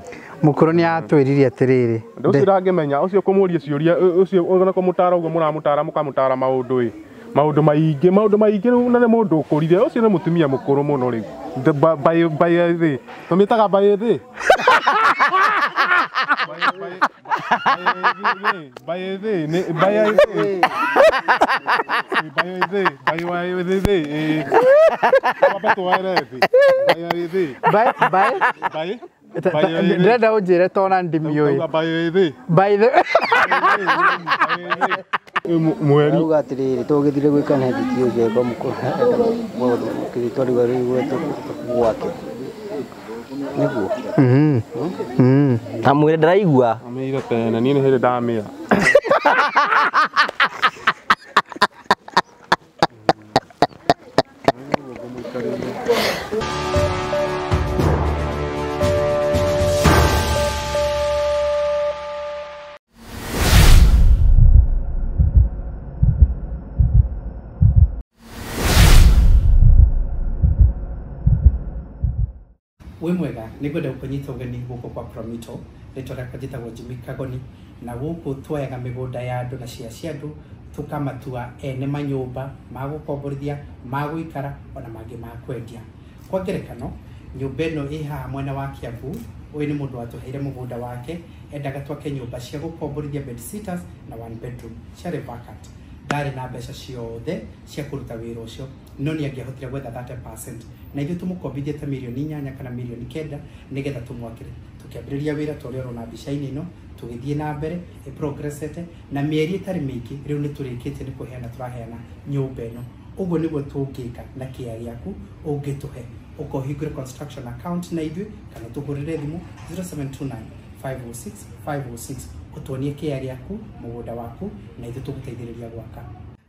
Mukuruni atwiririe atiriri. Ndio ndangimenya ucio kumuria ciuria ucio ona kumutara ugo muramutara mukamutara maundu maundu maingi na ne mundu ukurire ucio ne mutumia mukuru muno riu. Baye thi. Tumitaga baye thi. Baye Ndenda unjire tona ndimioyi. By the mweri ugatiriri tugithire gwikana hitio jego mukuru mundu kitori wari gwetu gwake niguo amwire ndaraigua amire tena ni hiri ndamira we mwega nigwenda gukunyita ugeni guku kwa Promito ritora kwajitagwo Jimmy Kagoni na guku twoyaga migunda ya andu na cia andu tukamatua ene manyumba magukomborithia maguikara ona mangi ma kwendia kwa ngerekano nyumba ino iha mwena wa Kiambu uyu ni mundu watuheire mugunda wake endaga twake nyumba cia gukomborithia bed sitters na one bedroom ciari vacant ndari na mbeca ciothe cia kuruta wira ucio no ni angiahotire gwetha 30% na ithu tumukombithie ta milioni 8 kana milioni 9 nigetha tumwakire tukiambiriria wira tore rona mbica-ini ino tugithie na mbere progressete na mieri itari mingi riu ni turikite ni kuheana turaheana nyumba ino uguo niguo tungika na kia giaku ungituhe ukohingura construction account na ithu kana tugurire thimu 0729 506 506 kutonie kia giaku mugunda waku na ithu tuguteithiriria gwaka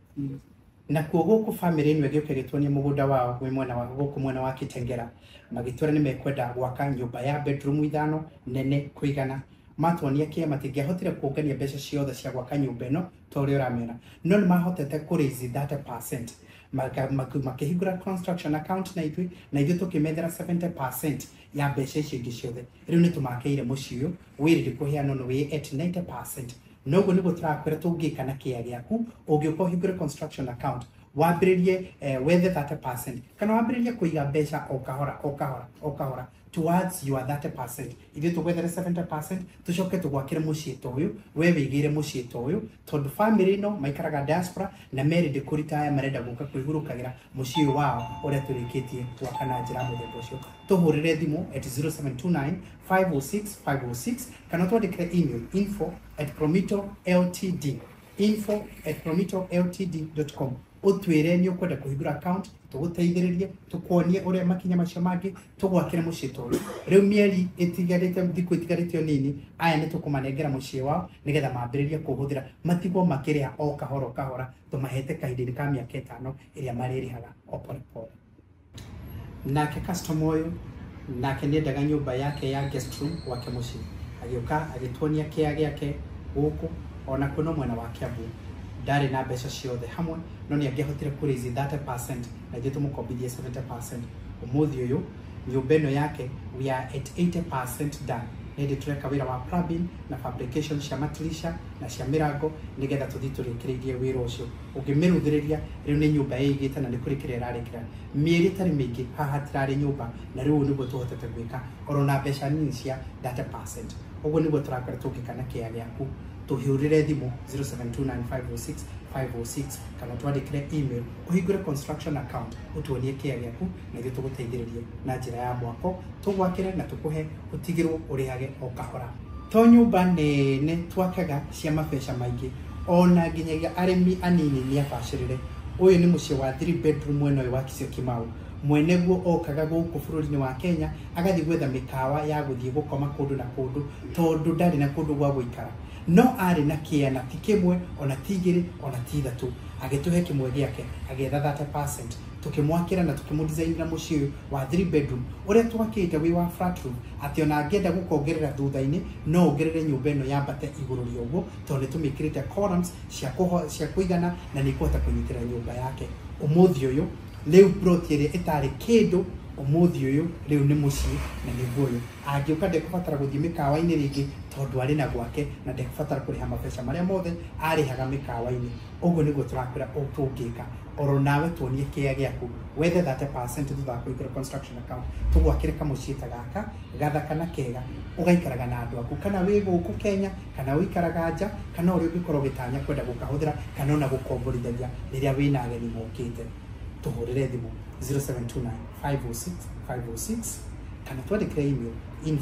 na kuogoku family ino egioke gitwonie mugunda wao we mwena wa goku mwena wa Kitengera magitwara ni mekwenda gwaka nyumba ya bedroom 5 nene kuigana matwonia kia matingiahotire kuongania mbeca ciothe cia gwaka nyumba ino tore uramera no ni mahotete ku raise 30% makihingura construction account na ithu tukimethera 70% ya mbeca icio ingi ciothe riu ni tumakeire mucio wirire kuheana no we at 90%. Nogo niguo turakwira tungika na kia giaku ungiuko hingure construction account wambiririe wethe 30% kana wambiririe kuiga mbeca o kahora towards your 30%. Ithu tugwethere 70% tucoke tugwakire mucii ta uyu we wigire mucii ta uyu tondu family ino maikaraga diaspora na merinde kuritaya marenda guka kwigurukagira mucii wao uria turikitie gwaka na njira muthemba ucio tuhurire thimu at 0729 506 506 kana twandikire email info@promitoltd.com utwire ni ukwenda kuhingura account tuguteithiririe tukuonie uria makinya macio mangi tugwakire mucii ta uyu riu mieri itigarite thiku itigarite nini aya ni tukumanengera mucii wao nigetha mambiririe kuhuthira matigwo makiria o kahora tumahete kahindini ka miaka 5 iria maririhaga o pole pole nake customer uyu nake niendaga nyumba yake ya guest room wake mucii agioka agitwonia kia giake guku ona kuno mwena wa Kiambu ndari na mbeca ciothe hamwe no ni angiahotire ku raise 30% na ithu tumukombithie 70%. Umuthi uyu nyumba ino yake we are at 80% done nindi tureka wira wa plumbing na fabrication cia matirisha na cia mirango nigetha tuthi turikiririe wira ucio ungimiruthiriria riu ni nyumba igite na ni kurikira irarikira mieri tari mingi haha tirari nyumba na riu niguo tuhotete gwika orona mbeca nini cia 30%. Uguo niguo turakwira tungikana kia giaku tuhurire thimu 0729506506 kana twandikire email uhingure construction account utuonie kia giaku na ithu tuguteithiririe na njira ya mwako tugwakire na tukuhe utigirwo urihage o kahora to nyumba nene twakaga cia mabesha maingi ona nginyagia arimi anini ni abashirire uyu ni mucii wa 3 bedroom mwena wa Kisio Kimau mweneguo okaga guku bururi-ini wa Kenya agathi gwetha mikawa ya guthie gukoma kundu na kundu tondu ndari na kundu gwa guikara no ari na kiana ti kimwe ona tigiri ona tithatu agituhe kimwe giake agetha 30% tukimwakira na tukimudesignira mucii wa 3 bedroom uria twakite wi wa flat room ati ona angenda gukongerera thutha-ini no ongerere nyumba ino yambate iguru ria uguo tondu tumikirite columns cia kuigana na ni kuhota kunyitira nyumba yake umuthi uyu leu protiere itari kindu umuthi uyu riu ni mucii na ni guoyo angioka ndekubatara guthii mikawa-ini ringi tondu ari na gwake na ndekubatara kuriha mabeca maria mothe arihaga mikawa-ini uguo niguo turakwira utungika oro nawe tuonie kia giaku wethe 30% thutha kuigura construction account tugwakire kamucii ta gaka gathaka na kega ugaikaraga na andu aku kana wi guku Kenya kana uikaraga nja kana uri ugikorwo gitanya kwenda gukahuthira kana ona gukomborithagia riria wina ageni mokite tuhurire thimu 0729 506 506 kana twandikire email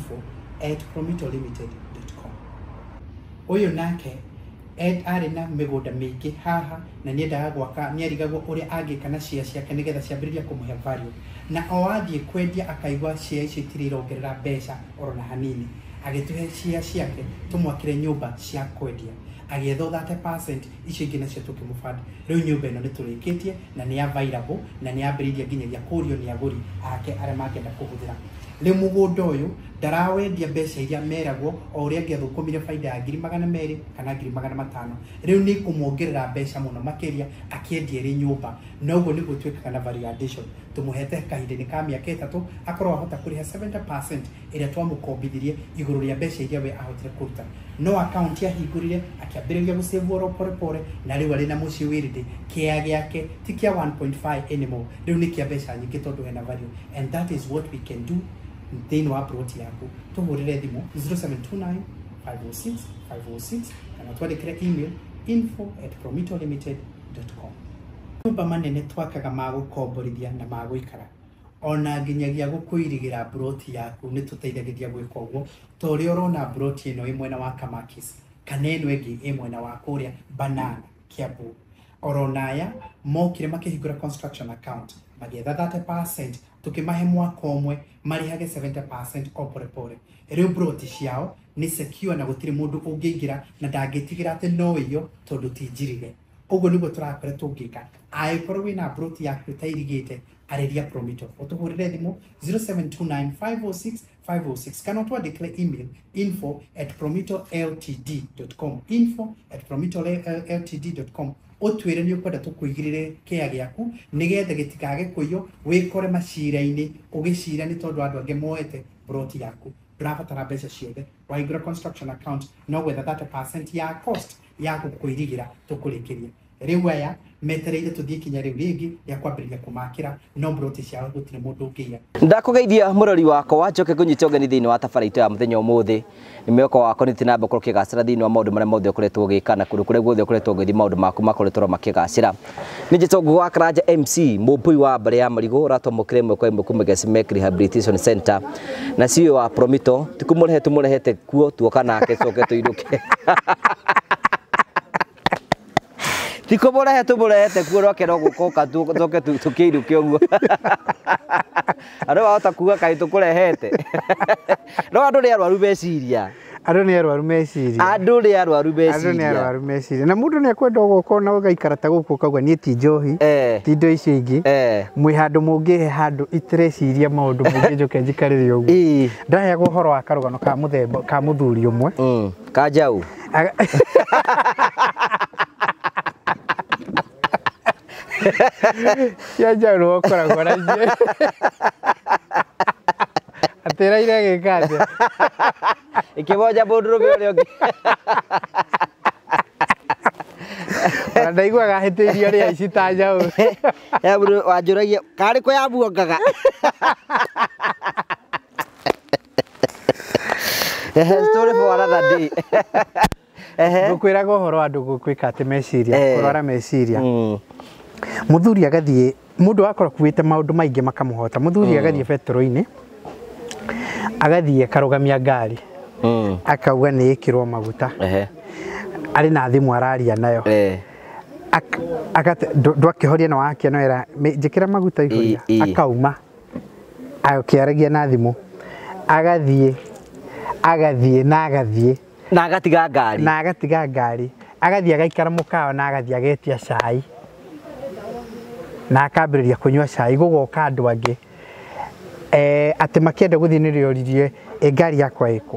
info@promitolimited.com. Uyu nake Ed ari na migunda mingi haha na niendaga gwaka niarigagwo uria angika na share ciake nigetha ciambiriria kumuhe value na oathie kwendia akaigwa share icio itirirongerera mbeca oro na hanini agituhe share ciake tumwakire nyumba cia kwendia agietho 30% icio ingĩ nacio tukimufund riu nyumba ino niturikitie na ni available na ni ambiriria nginyagia kurio ni aguri ake aria mangenda kuhuthira riu mugunda uyu ndarawendia mbeca iria meragwo o uria ngiathukumire faida ya 200,000 kana 500,000 riu ni kumuongerera mbeca muno makiria akiendia ri nyumba na uguo niguo twikaga na value addition tumuhete kahinda-ini ka miaka 3 akorwo ahota kuriha 70% iria twamukombithirie iguru ria mbeca iria we ahotire kuruta no account yahingurire akiambiriria gusave oro pore na riu ari na mucii wiridi kia giake ti kia 1.5 anymore riu ni kia mbeca nyingi tondu hena value and that is what we can do thini wa broti yaku tuhurire thimu 0729 506 506 kana twandikire email info@promitolimited.com. Nyumba manene twakaga magukomborithia na maguikara ona nginyagia gukuirigira broti yaku ni tuteithagiria gwika uguo tori urona broti ino imwena wa Kamakis kana ino ingi imwena wa kuria Banana Kiambu oronaya mokire makihingura construction account magietha 30% tukimahe mwaka umwe marihage 70% o pore riu broti ciao ni secure na gutiri mundu ungiingira na ndangitigira ati no iyo tondu tinjirige uguo niguo turakwira tungika aikorwo wina broti yaku tairigite ariria Promito utuhurire thimu 0729 506 506 kana twandikire email info@promitoltd.com info@promitoltd.com utwire ni ukwenda tukuigirire kia giaku nigetha gitikage kuyo wikore macira-ini ugicira ni tondu andu ange moete broti yaku ndurabatara mbeca ciothe waigura construction account no gwetha 30% ya cost yaku kuirigira tukurikiria riu aya metereire tuthie kinya riu ringi ya kwambiriria kumakira no broti ciao gutire mundu ungiya ndakugeithia murori wako wachoke kunyita ugeni thini wa tabaraitu ya muthenya umuthi nimeko wako ni tinamba korwo kigacira thini wa maundu maria mothe ukoretwo ugikana kundu kuria guothe ukoretwo ugithi maundu maku makoretwo makigacira ninjitongu wa Karanja MC mumbui wa mbere ya marigo ratomokire mwe kwa imwe kumege Smek Rehabilitation Center na CEO wa Promito tikumurehete kuo tuoka nake coke tuiruke Tikumurehete kuo roke no gukoka tuke tukiiruke uguo Aro wahota kuga kai tukurehete no andu ni arwaru meciria Andu ni arwaru meciria na mundu ni akwenda guko na ugaikara ta guku kauga ni ti njohi ti indo icio ingi mwi handu mungihe handu itireciria maundu mungi njoke njikaririe uguo ndaheagwo uhoro wa karugano ka muthemba ka muthuri umwe ka njau ya njau ukoragwo na cie ateraire gikaje ikiboja mundurume uria ungi ndaigua gahitirio ria ici ta njau ya buru wanjuragia kari ko yabuongaga story for another day ngukwiraga uhoro andu gukwika ati meciria kurora meciria muthuri agathie mundu akora kuite maundu maingi makamuhota muthuri agathie petrol-ini agathie karugamia ngari akauga ni ikirwo maguta ari na thimu araria nayo ndwakihoria na wakia no era njikira maguta ihoria akauma akiaragia na thimu agathie na agatiga ngari agathie agaikara mukawa na agathie agetia cai na akambiriria kunywa cai gugoka andu angi ati makienda guthie nirioririe ngari yakwa iko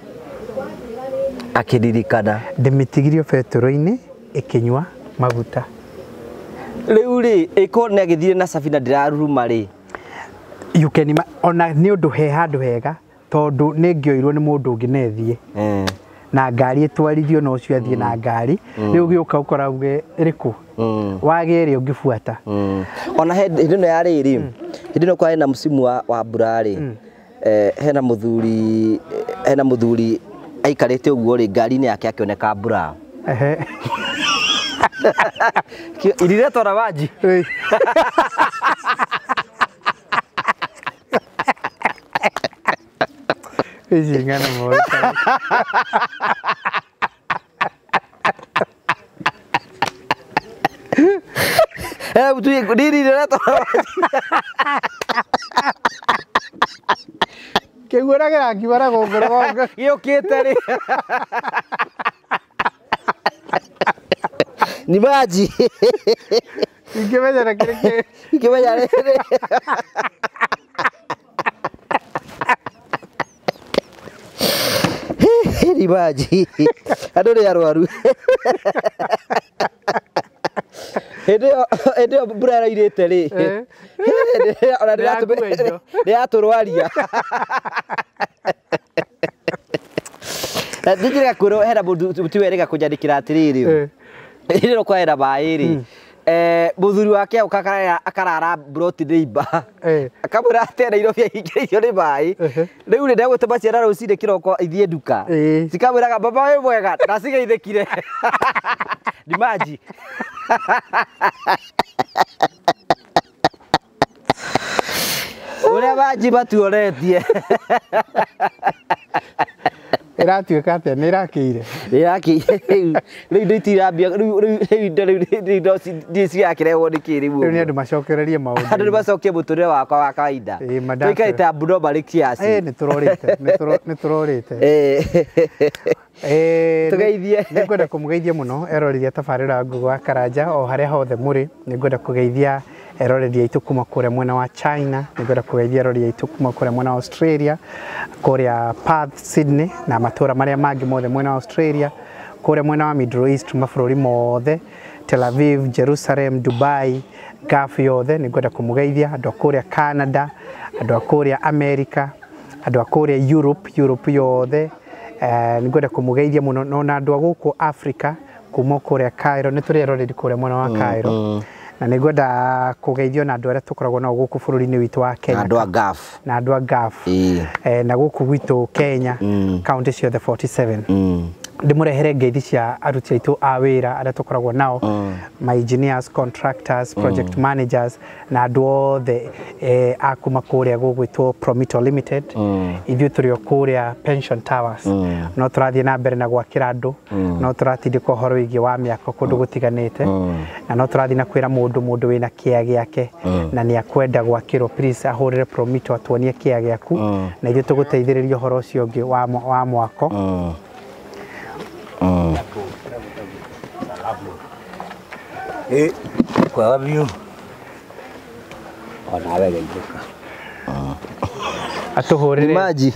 akiririkana ndimitigirio petrol-ini ikinywa maguta riu ri iko ne agithire na Safina ndiraruruma ri you can ona nĩ ũndũ he handũ hega tondũ nĩ ngĩoirwo nĩ mũndũ ũngĩ nethie na ngari ĩtwarithio no ũcio athiĩ na ngari rĩu gĩũka ũkoragwo ĩrĩkũ wagĩrĩ ũngĩbuata ona hĩndĩ ĩno ya rĩrĩ hĩndĩ ĩno kwa hena msimu wa mbura rĩ hena mũthuri aikarĩte ũguo rĩ ngari-inĩ yake akĩoneka mbura irire tora waji Jingana moita. Tu diri dia tu. Kegura que gimana gogoro. Yo kitari. Ni maji. Ikebajara kile. Ikebajara. Ni maji. Aduh dia arwaru. Hede burara irete ri. Ona dia turwaria. Ndijira kuro hera mundu tiwerega kunjandikira atiriri. Ndiro kwa era bairi. Muthuri wake akarara broti neighbor. Akamwira ati Nairobi aingĩrio nĩ maĩ. Rĩu nĩ ndegũtũma ciana rũcinĩ kĩroko ithiĩ nduka. Cikamwĩraga baba wĩ mwega ndacigeithĩkire. Ni maji. Ũrĩa maji matuoretie. Iratuĩka atĩa nĩ irakĩire. Rĩu nditirambia rĩu ndiciakĩrehwo nĩ kĩ rĩu. Rĩu nĩ andũ macokererie maũndũ. Andũ nĩ macokie mũtũrĩre wakwa wa kawaida. Tũikarĩte ambuno marĩ kiasi. Nĩ tũrorĩte nĩ tũrorĩte. Tũgeithie. Nĩ ngwenda kũmũgeithia mũno erorithia tabarĩra Ngũgũ wa Karanja o harĩa hothe mũrĩ. Nĩ ngwenda kũgeithia erorithia aitũ kuma kũrĩa mwena wa China. Nĩ ngwenda kũgeithia erorithia aitũ kuma kũrĩa mwena wa Australia, kũrĩa Perth, Sydney na matũra marĩa mangĩ mothe mwena wa Australia, kũrĩa mwena wa Middle East mabũrũri mothe, Tel Aviv, Jerusalem, Dubai, Gulf yothe. Nĩ ngwenda kũmũgeithia andũ a kũrĩa Canada, andũ a kũrĩa America, andũ a kũrĩa Europe yothe. Nĩ ngwenda kũmũgeithia mũno na andũ a gũkũ Africa kuma kũrĩa Cairo. Nĩ tũrĩ eroreri kũrĩa mwena wa Cairo. Na nĩ ngwenda kũgeithio na andũ arĩa tũkoragwo nao gũkũ bũrũri-inĩ witũ wa Kenya. Na andũ a Gulf. Na gũkũ gwitũ Kenya, county ciothe 47. Ndĩmũrehere ngeithi cia aruti aitũ a wĩra arĩa tũkoragwo nao, my engineers, contractors, project managers na andũ othe a kuma kũrĩa gũgwĩtwo Promito Limited. Ithuĩ tũrĩ o kũrĩa Pension Towers. No tũrathiĩ na mbere na gwakĩra andũ, no tũratindĩka ũhoro wĩgiĩ wa mĩako kũndũ gũtiganĩte, na no tũrathiĩ na kwĩra mũndũ wĩna kĩea gĩake na nĩ akwenda gwakĩrwo, please ahũrĩre Promito atuonie kĩea gĩaku na ithuĩ tũgũteithĩrĩria ũhoro ũcio ũngĩ wa mwako. Kwa view. Ona wewe nduka. Atuhurire maji.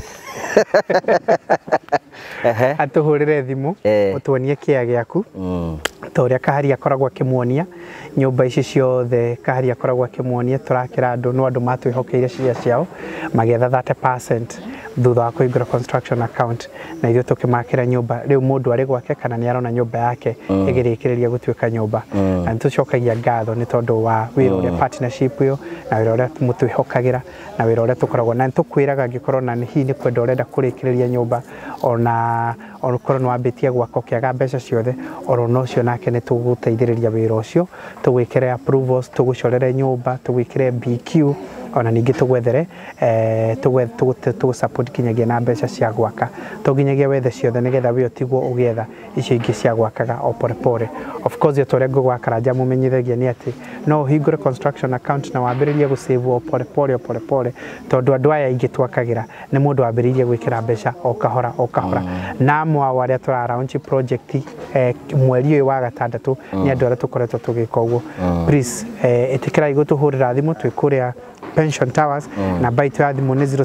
Atuhurire thimu utuonie kĩea gĩaku. Ta ũrĩa Kahari akoragwo akĩmuonia nyũmba ici ciothe. Kahari akoragwo akĩmuonia tũrakĩra andũ no andũ matwĩhokeire ciria ciao magetha 30% thutha wa kũhingũra construction account na ithuĩ tũkĩmakĩra nyũmba. Rĩu mũndũ arĩ gwake kana nĩ arona nyũmba yake ĩgĩrĩkĩrĩria gũtuĩka nyũmba, na nĩ tũcokagia ngatho nĩ tondũ wa wĩra ũrĩa partnership ũyũ na wĩra ũrĩa mũtwĩhokagĩra na wĩra ũrĩa tũkoragwo na. Nĩ tũkwĩraga angĩkorwo na hihi nĩ kwenda ũrenda kũrĩkĩrĩria nyũmba ona okorwo nĩ wambĩtie gwaka ũkĩaga mbeca ciothe, oro no cio nake nĩ tũgũteithĩrĩria wĩra ũcio, tũgwĩkĩre approvals, tũgũcorere nyũmba, tũgwĩkĩre BQ, ona ningĩ tũgwethere tũgũsupport kinyagia na mbeca cia gwaka, tũginyagia wethe ciothe nĩgetha wĩ ũtigwo ũgĩetha icio ingĩ cia gwakaga o polepole. Of course tũrĩa Ngũgũ wa Karanja mũmenyithagia nĩ atĩ no ũhingũre construction account na wambĩrĩrie gũsave o polepole, tondũ andũ aya aingĩ twakagĩra nĩ mũndũ wambĩrĩirie gwĩkĩra mbeca o kahora na amwe ao arĩa tũra launch project mweri ũyũ wa gatandatũ nĩ andũ arĩa tũkoretwo tũgĩka ũguo. Please ĩtĩkĩrai gũtũhũrĩra thimũ twĩ kũrĩa Pension Towers. Namba itu ya thimũ nĩ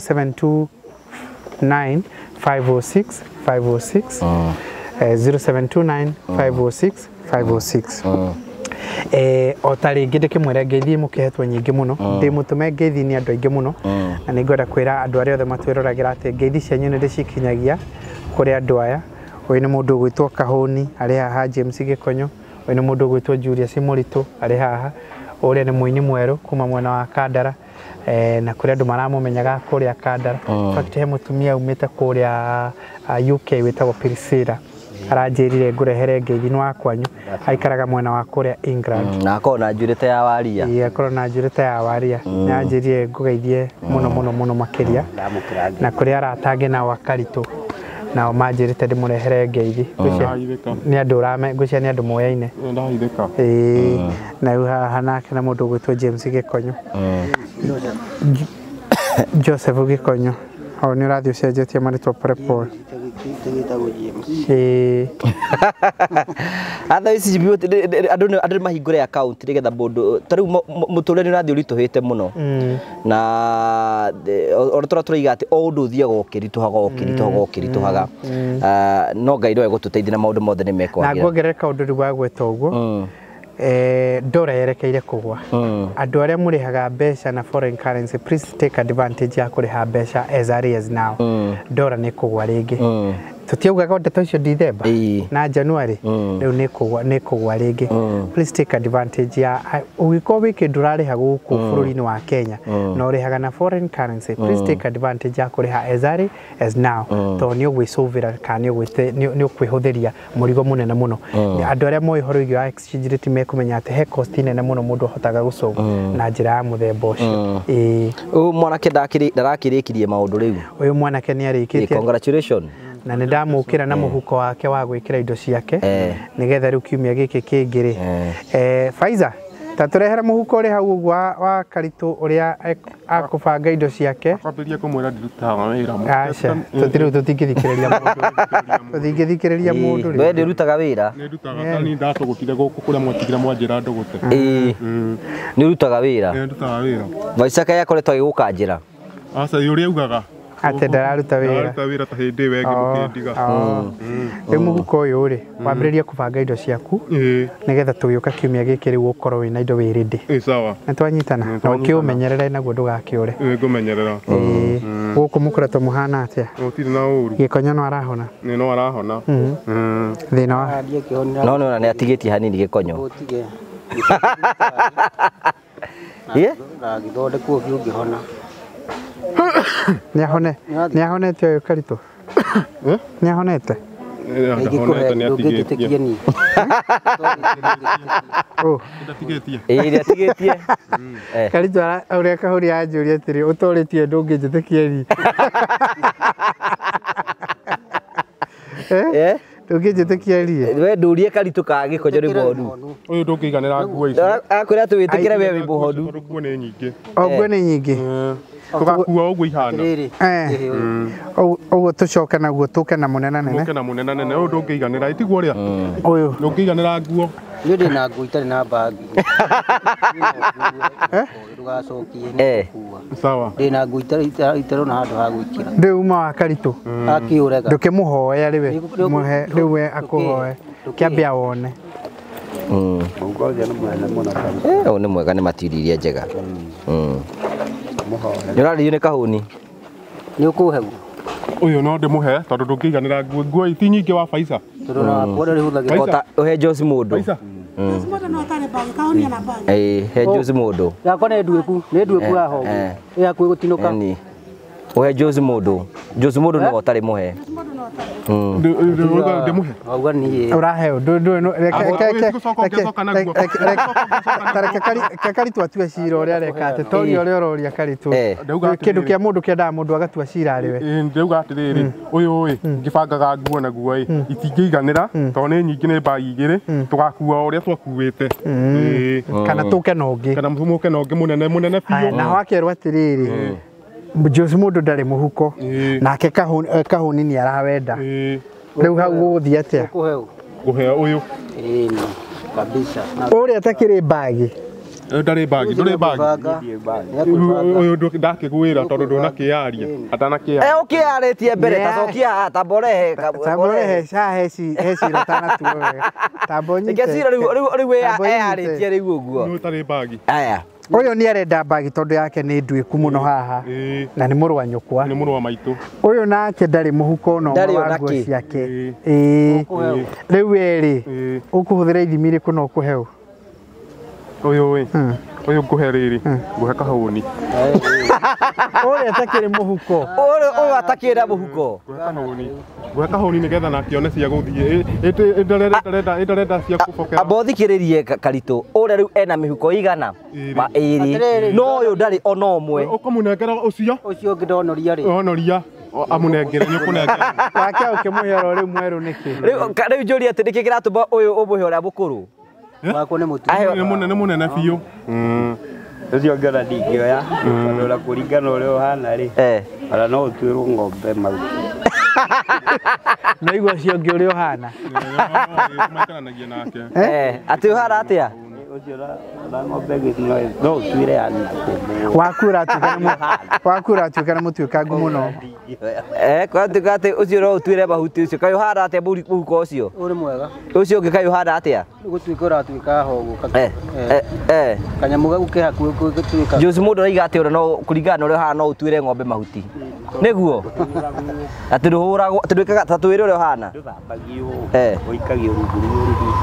0729 506 506 0729 506 506. o ta rĩngĩ ndĩkĩmwĩra ngeithi mũkĩhetwo nyingĩ mũno ndĩmũtũme ngeithi nĩ andũ aingĩ mũno na nĩ ngwenda kwĩra andũ arĩa othe matwĩroragĩra atĩ ngeithi cianyu nĩ ndĩcikinyagia kũrĩ andũ aya. Ũyũ nĩ mũndũ ũgwĩtwo Kahũni arĩ haha, James Gĩkonyo. Ũyũ nĩ mũndũ ũgwĩtwo Julius Mũritũ arĩ haha. Ũrĩa nĩ mũini mwerũ kuma mwena wa Kandara na kũrĩa andũ maramũmenyaga kũrĩa Kandara. Fact he mũtumia umĩte kũrĩa UK wĩtagwo Priscilla aranjĩrire ngũrehere ngeithi nĩ wa kwanyu, aikaraga mwena wa kũrĩa England na akona njurĩte ya waria. Akorwo na njurĩte ya waria nyanjĩrire ngũgeithie mũno makĩria na kũrĩa aratange nao akaritũ nao manjĩrĩte ndĩmũrehere ngeithi. Nĩ andũ ngwĩciria nĩ andũ moyaine na rĩu haha nake na mũndũ ũgwĩtwo James Gĩkonyo, Joseph Gĩkonyo. Hau nĩ ũrathiĩ ũcenjetie marĩtwa polepole. Atha ici andũ mahingũre account nĩgetha mũndũ ta rĩu mũtũrĩre nĩ ũrathiĩ ũritũhĩte mũno na tũra tũraiga atĩ o ũndũ ũthiaga ũkĩritũhaga no Ngai no egũtũteithia na maũndũ mothe nĩ mekwagĩra. Na nguongerera kaũndũ rĩu wagweta ũguo ndora yerekeire kũgwa. Andũ arĩa mũrĩhaga mbeca na foreign currency, please take advantage ya kũrĩha mbeca as early as now. Ndora nĩ kũgwa rĩngĩ. Tutiaugaga ndeto icio December na January, rĩu nĩ kũgwa rĩngĩ. Please take advantage ya ũgĩkorwo wĩ kĩndũ ũrarĩha gũkũ bũrũri-inĩ wa Kenya na ũrĩhaga na foreign currency, please take advantage ya kũrĩha as early as now, tondũ nĩ ũgwĩcũvĩra kana nĩ ũkwĩhũthĩria mũrigo mũnene mũno. Andũ arĩa moĩ ũhoro wĩgiĩ wa exchange rate mekũmenya atĩ he cost nene mũno mũndũ ahotaga gũcũva na njĩra ya mũthemba ũcio. Ũyũ mwanake ndarakĩrĩkirie maũndũ rĩu. Ũyũ mwanake nĩ arĩkĩtie. Congratulations. Na nĩ ndamũkĩra na mũhuko wake wa gwĩkĩra indo ciake nĩgetha rĩu kiumia gĩkĩ kĩngĩ rĩ Faiza ta tũrehere mũhuko ũrĩ hau ũguo wa Karitũ ũrĩa akũbanga indo ciake. Kwambĩrĩria kũmwĩra ndirutaga wĩra mũno. Aca tũtingĩthikĩrĩria mũndũ we ndĩrutaga wĩra. Nĩ ndutaga kani ndatũgũtire gũkũ kũrĩa mwatigire mwanjĩra ndũgũte. Nĩ ũrutaga wĩra. Nĩ ndutaga wĩra. Maicaka yakoretwo agĩgũkanjĩra. Aca ũrĩa ugaga atĩ ndararuta wĩra. Ndararuta wĩra ta hĩndĩ ĩyo ĩngĩ mũkĩndiga. Rĩu mũhuko ũyũ rĩ wambĩrĩria kũbanga indo ciaku nĩgetha tũgĩũka kiumia gĩkĩ rĩu ũkorwo wĩna indo wĩ ready. Sawa. Nĩ twanyitana na ũkĩũmenyerera naguo ndũgakĩũre. Ngũmenyerera. Gũkũ mũkoretwo mũhana atĩa? Gũtirĩ na ũru. Gĩkonyo no arahona? No arahona. Thĩna wa no nĩ atigĩtie hanini Gĩkonyo. Ngĩthondekwo ũngĩhona. Nĩ ahonete ũyũ Karitũ? Nĩ ahonete? Ndũngĩnjĩtĩkia niĩ. Ndatigĩtie. Karitũ ũrĩa Kahũri anjũria atĩrĩ ũtorĩtie ndũngĩnjĩtĩkia niĩ. Ndũngĩnjĩtĩkia niĩ. We ndũrie Karitũ ka Gĩkonyo nĩ mũhonu. Ũyũ ndũngĩiganĩra nguo ici. Akwĩra atĩ wĩtĩkĩre we wĩ mũhonu. Nguo nĩ nyingĩ. Nguo nĩ nyingĩ. Tũgakua ũguo ihana. Ũguo tũcoke naguo tũke na mũnene nene. Tũke na mũnene nene. Ũyũ ndũngĩiganĩra itiguo ũrĩa. Ũyũ ndũngĩiganĩra nguo. Niĩ ndĩ na nguo itarĩ na bagi. Ndũgacokie nĩ sawa. Ndĩ na nguo itarĩ na handũ ha gwĩkĩra. Rĩu uma wa Karitũ akĩũrega ndũkĩmũhoya rĩwe mũhe rĩu we akũhoe kĩambia wone. Ũyũ nĩ mwega nĩ matiri iria njega. Nĩ ũrarĩrio nĩ Kahũni? Nĩ ũkũhe guo? Ũyũ no ndĩmũhe tondũ ndũngĩiganĩra nguo ti nyingĩ wa Faiza. Tondũ na kuona rĩhũthagĩra. Ũhe Jose mũndũ. Faiza. He Jose mũndũ. Yakwa nĩ nduĩku haha. Ĩya kwĩ gũtinũka. Ũhe Jose mũndũ. Jose mũndũ no ũtarĩ mũhe. Ndĩmũhe. Wauga niĩ. Ũrahe reke Karitũ atue cira ũrĩa areka atĩ toria ũrĩa ũroria Karitũ. Kĩndũ kĩa mũndũ kĩendaga mũndũ agatua cira arĩ we. Ndauga atĩrĩrĩ ũyũ ngĩbangaga nguo naguo itingĩiganĩra tondũ nĩ nyingĩ nĩ bagi igĩrĩ tũgakua ũrĩa twakuĩte. Kana tũke na ũngĩ. Kana mũke na ũngĩ mũnene biũ. Na wakerwo atĩrĩrĩ Jose mũndũ ndarĩ mũhuko nake Kahũni nĩ arawenda. Rĩu hau gũgũthiĩ atĩa? Ngũhe ũyũ. Kabisa. Ũrĩa atakĩrĩ bagi Ndari bagi, nduri bagi. Uyu ndakigwira tondu ndunakiaria. Atanakiaria. Ukiaritie mbere tacokia tamborehe. Tamborehe heci ratana tu wewe. Tambonyite. Ngecira riu earitie riu uguo. Ndari bagi. Aya. Uyu ni arenda bagi tondu yake ni ndwiku muno haha. Na ni muru wa nyukwa. Ni muru wa maitu. Uyu nake ndari muhuko no wa nguo ciake. Riu eri ukuhuthira ithimi riku no kuheu. Uyu we. Uyu nguhe riri. Nguhe kahuni. Uyu atakire muhuko. Uyu atakire muhuko. Nguhe kahuni nigetha nakione cia guthie. Ndarenda cia kubokera. Amba thikiririe Karitu. Uria riu ena mihuko igana. Ma iri. No uyu ndari ona omwe. Ukamunengera ucio. Ucio ngidonoria ri. Onoria. Amunengere nyokunengera. Wake ukimuhero riu mweru niki. Riu njuri ati niki kiratuma uyu umuhe uria mukuru. Wako ni mutu. Ni munene biu. Ucio ngona ndingioya. Ndora kuringana uria uhana ri. Ala no utwirwo ng'ombe mau. Na igua cio ngi uria uhana. Maikaranagia nake. Ati uhana atia? Ucio na ng'ombe githino no utwire yani. Wakura tukana mutuikangu muno. Kwa tukate ucio no utwire mahuti ucio. Kayo hara atia muhuko ucio? Uri mwega. Ucio ungi kayo hara atia? Gutwika uratwika hogu. Kanyamu gaguke hakuhi gutwika. Jose mundu raiga ati uria no kuringana uria hana no utwire ng'ombe mahuti. Niguo? Ati nduhuragwo ati ndwikaga ta twire uria hana? Ndubambagio. Uikagio ruguru.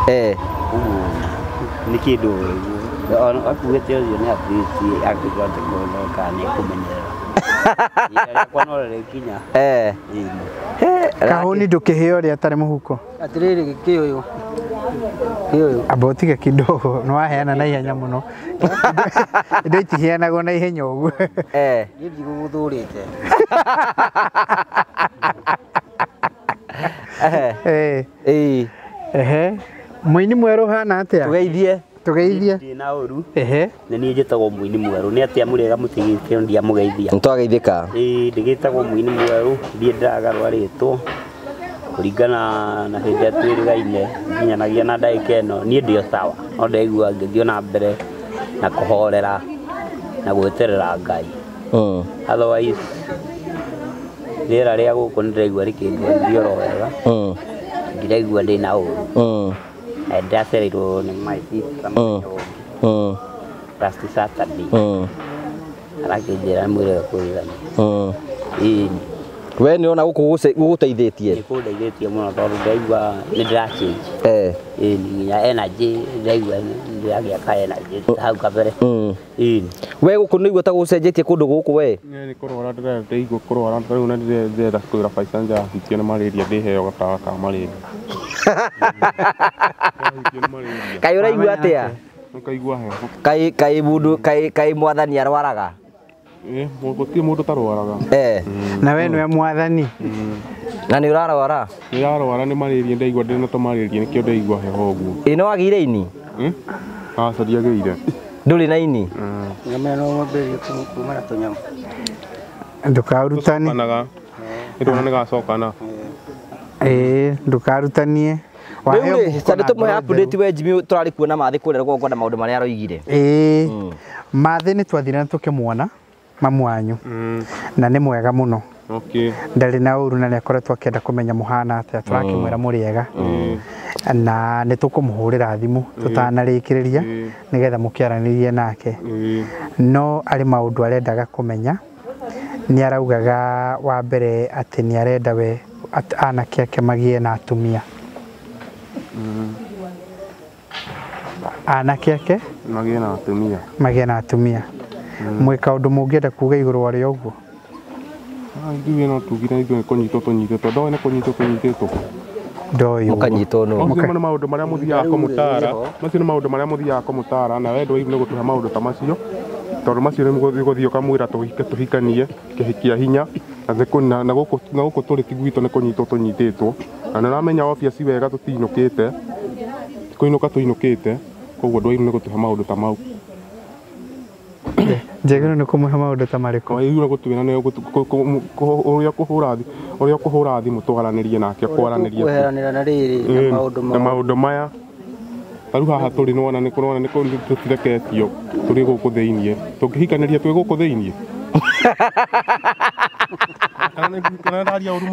Ni kindu akuite ucio ni athiti akigwate kono kana kumenyera. Yeye kwa no rekinya. Kahuni ndukiheo ri atari muhuko. Atiriri kiyo abotige kidogo no aheana na ihenya muno. Indo itiheanagwo na ihenya uguo. Githii guguthurite. Muini mweru hana atia? Tugeithie. Na uru. Na ni njitagwo muini mweru. Ni atia murega mutigithio ndia mugeithia. Ntwageithika. Ndigitagwo muini mweru. Ndie ndagarwa ritwo. Kuringana na hindi atwirigaine nginyanagia na ndagika ino nie ndio sawa. No ndaigua ngithio na mbere na kuhorera na gweterera Ngai. Otherwise rĩera rĩa gũkũ nĩndĩraigua rĩkĩndio wega. Ndĩraigua ndĩna ũru. Ndacereirwo nĩ my sister last Saturday. Arakĩnjĩra mwĩrega kũrigania. We nĩ ona gũgũteithĩtie? Nĩkũndeithĩtie mũno tondũ ndaigua nĩndĩrachange. Nginya energy ndaigua ndĩragĩa ka energy hau kabere. We gũkũ nĩigua ta gũcenjetie kũndũ gũkũ we? Nĩ kũrwara ndĩraigua kũrwara rĩu na ndĩrenda kwĩra Faisal njahitio nĩ malaria ndĩheo gatawa ka malaria. Kaĩ ũraigua atĩa? Nĩkaigua heho. Kaĩ mwathani arwaraga? Gũtirĩ mũndũ tarwaraga. Na we nĩwe mwathani? Na nĩ ũrarwara? Nĩrarwara nĩ malaria ndaigua ndĩna tũmalaria nĩkĩo ndaigua heho ũguo. Nĩ wagĩire ini? Aca ndiagĩire. Ndũrĩ na ini? Nyama no ng'ombe kuma na tũnyamũ. Ndukarutani. Nĩndona nĩgacokana. Ndukarutanie. Rĩu tondũ tũmũhe update we Jimmy tũrarĩ kuona Mathĩ kũrĩa rũgongo na maũndũ marĩa aroigire. Mathĩ nĩ twathire na tũkĩmuona mamu wanyu na nĩ mwega mũno. Ndarĩ na ũru na nĩ akoretwo akĩenda kũmenya mũhana atĩa, tũrakĩmwĩra mũrĩega na nĩ tũkũmũhũrĩra thimũ tũtanarĩkĩrĩria nĩgetha mũkĩaranĩrie nake. No arĩ maũndũ arendaga kũmenya. Nĩ araugaga wa mbere atĩ nĩ arenda we anake ake magĩe na atumia. Anake ake magĩe na atumia. Mwĩka ũndũ mũngĩenda kuuga igũrũ wa rĩo ũguo? Ithuĩ no tugire ithuĩ kũnyitwo tũnyitĩtwo. Ndoĩ nĩ kũnyitwo tũnyitĩtwo. Ndoĩ mũkanyitwo nũ? Macio nĩ maũndũ marĩa mũthiaga kũmũtara. Macio nĩ maũndũ marĩa mũthiaga kũmũtara na we ndwagĩrĩirwo nĩ gũtũhe maũndũ ta macio. Tondũ macio nĩ gũthiĩ ũkamwĩra tũhikanie kĩhikia hinya na gũkũ tũrĩ ti gwitũ nĩ kũnyitwo tũnyitĩtwo. Na nĩ ũramenya obiaci wega tũtinũkĩte. Kũinũka tũinũkĩte. Koguo ndwagĩrĩirwo nĩ gũtũhe maũndũ ta mau. Njagĩrĩirwo nĩ kũmũhe maũndũ ta marĩkũ? Wagĩrĩirwo gũtwĩra ũrĩa ũkũhũra thimũ twaranĩrie nake akwaranĩrie kũheranĩra na rĩrĩ na maũndũ maya Taru haha turi nona ni kurona ni tutireketio turi guku thiinie tungihikaniria twi guku thiinie kana ndaria uru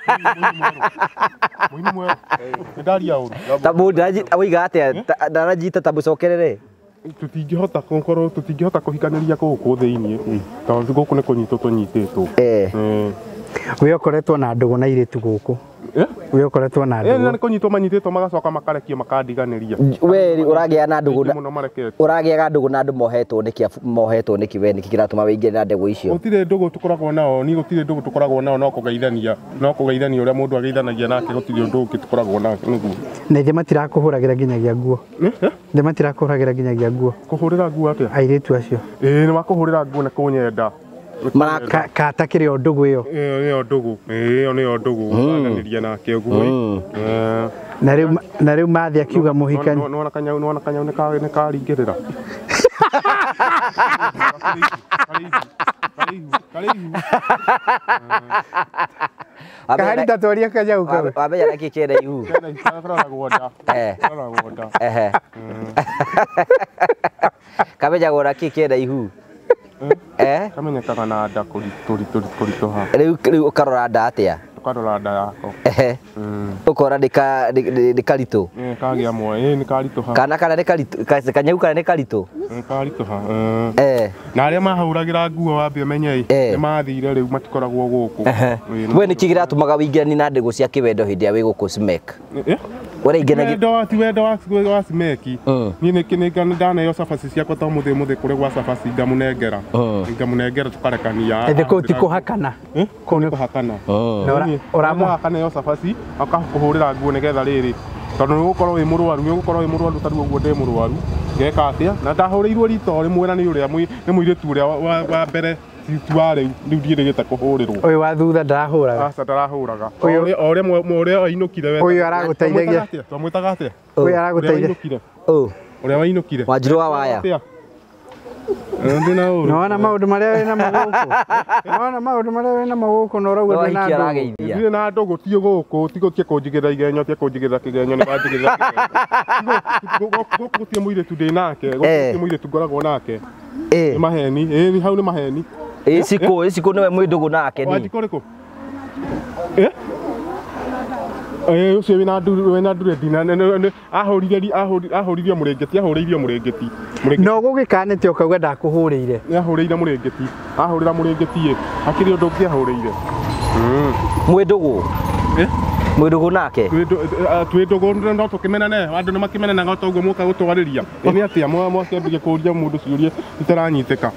muhimu ndaria uru tabu wiga atia ndarajita tabu cokerere tutingihota kuhikaniria guku thiinie tondu guku ni kunyitwo tunyititwo we ukoretwo na ndugu na iritu guku we ukoretwo na ndugu ni kunyitwo manyititwo magacoka makarekio makandiganiria we uragia na ndugu uragia ndugu na andu mohetwo niki we niki kiratuma wingire na ndego icio gutire ndugu tukoragwo nao ni gutire ndugu tukoragwo nao no kugeithania uria mundu ageithanagia nake gutire ndugu tukoragwo nake niguo na ithe matirakuhuragira nginyagia nguo ithe matirakuhuragira nginyagia nguo kuhurira nguo atia airitu acio ni makuhurira nguo na kunyenda katakire o ndugu iyo iyo ndugu ananiria nake uguo na riu mathi akiuga muhikani no kanyau ni karingirira kahari tatoria kanyau kawe wamenya naki kenda ihu kamenya gora kikenda ihu kamenyekaga na nda kuritoha riu ukarora nda atia ukarora nda yako ukora ndikaritu kagia moyo ni karitoha kana ndikaritu kanyau kana ndikaritu karitoha na aria mahuragira nguo wambe menye ni mathire riu matikoragwo guku we ni kigira tumaga wingirani na ndego cia kiwendo hindi ya wi guku smek wendo wa simeki ni ndana yo safaci ciakwa ta muthi kuri gwa safaci ngamunengera tukarekania ethe ko ti kuhakana kuhakana uramuhakana yo safaci akakuhurira nguo nigetha riri tondu ni gukorwo wi murwaru taruo guo ndi murwaru ngeka atia na ndahuriirwo rito rimwe na ni uria ni muiritu uria wa mbere tuare riu ndirigite kuhurirwo uyu wa thutha ndarahuraga asa ndarahuraga uria ainukire we uyu araguteithagia twamwitaga atia uyu araguteithagia uria wainukire Wanjiru wa waya nona maundu maria wina maguku na urauga ndire na ndugu ti guku tigutie kunjigirira igenyo ti kunjigirira kigenyo ni banjigirira guku ti muiritu ndi nake guku ti muiritu ngoragwo nake ni maheni hau ni maheni iciko niwe mwindugu nake ni wajikoriku ucio wina ndure dina ahuririe murengeti no gugikanite ukauga ndakuhurire ni ahuriire murengeti ahurira murengeti akiri undu ungi ahuriire mwindugu nake twindugu ndo tukimenane andu ni makimenanaga toguo muka gutwariria ni atia mwakiambia kuria mundu ciurie itaranyiteka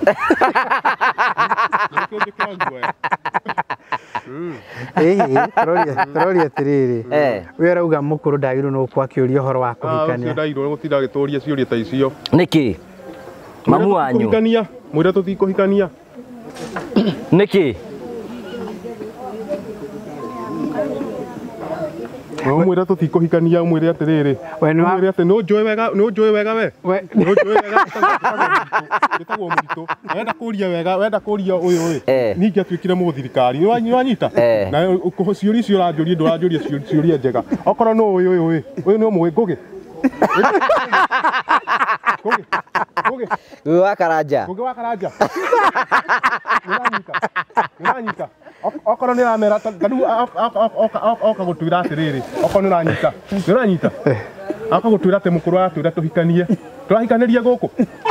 turoria atiriri we arauga mukuru ndagirwo no kwakiuria uhoro wa kuhikania ndairwo gutira gituria ciuria ta icio niki mamu wanyu kuhikania mwira tutikuhikania niki mwira tutikuhikania mwire atiriri mwire ati no njoe wega we no njoe wega gitagwo muritu wenda kuria uyu ningi atwikire muthirikari ni wanyita na ciuria icio uranjuria nduranjuria ciuria njega okorwo no uyu ni umwe ngugi wa karanja niranyita okorwo niramera tadu oka gutwira atiriri okorwo niranyita aka gutwira ati mukuru atwira tuhikanie turahikaniria guku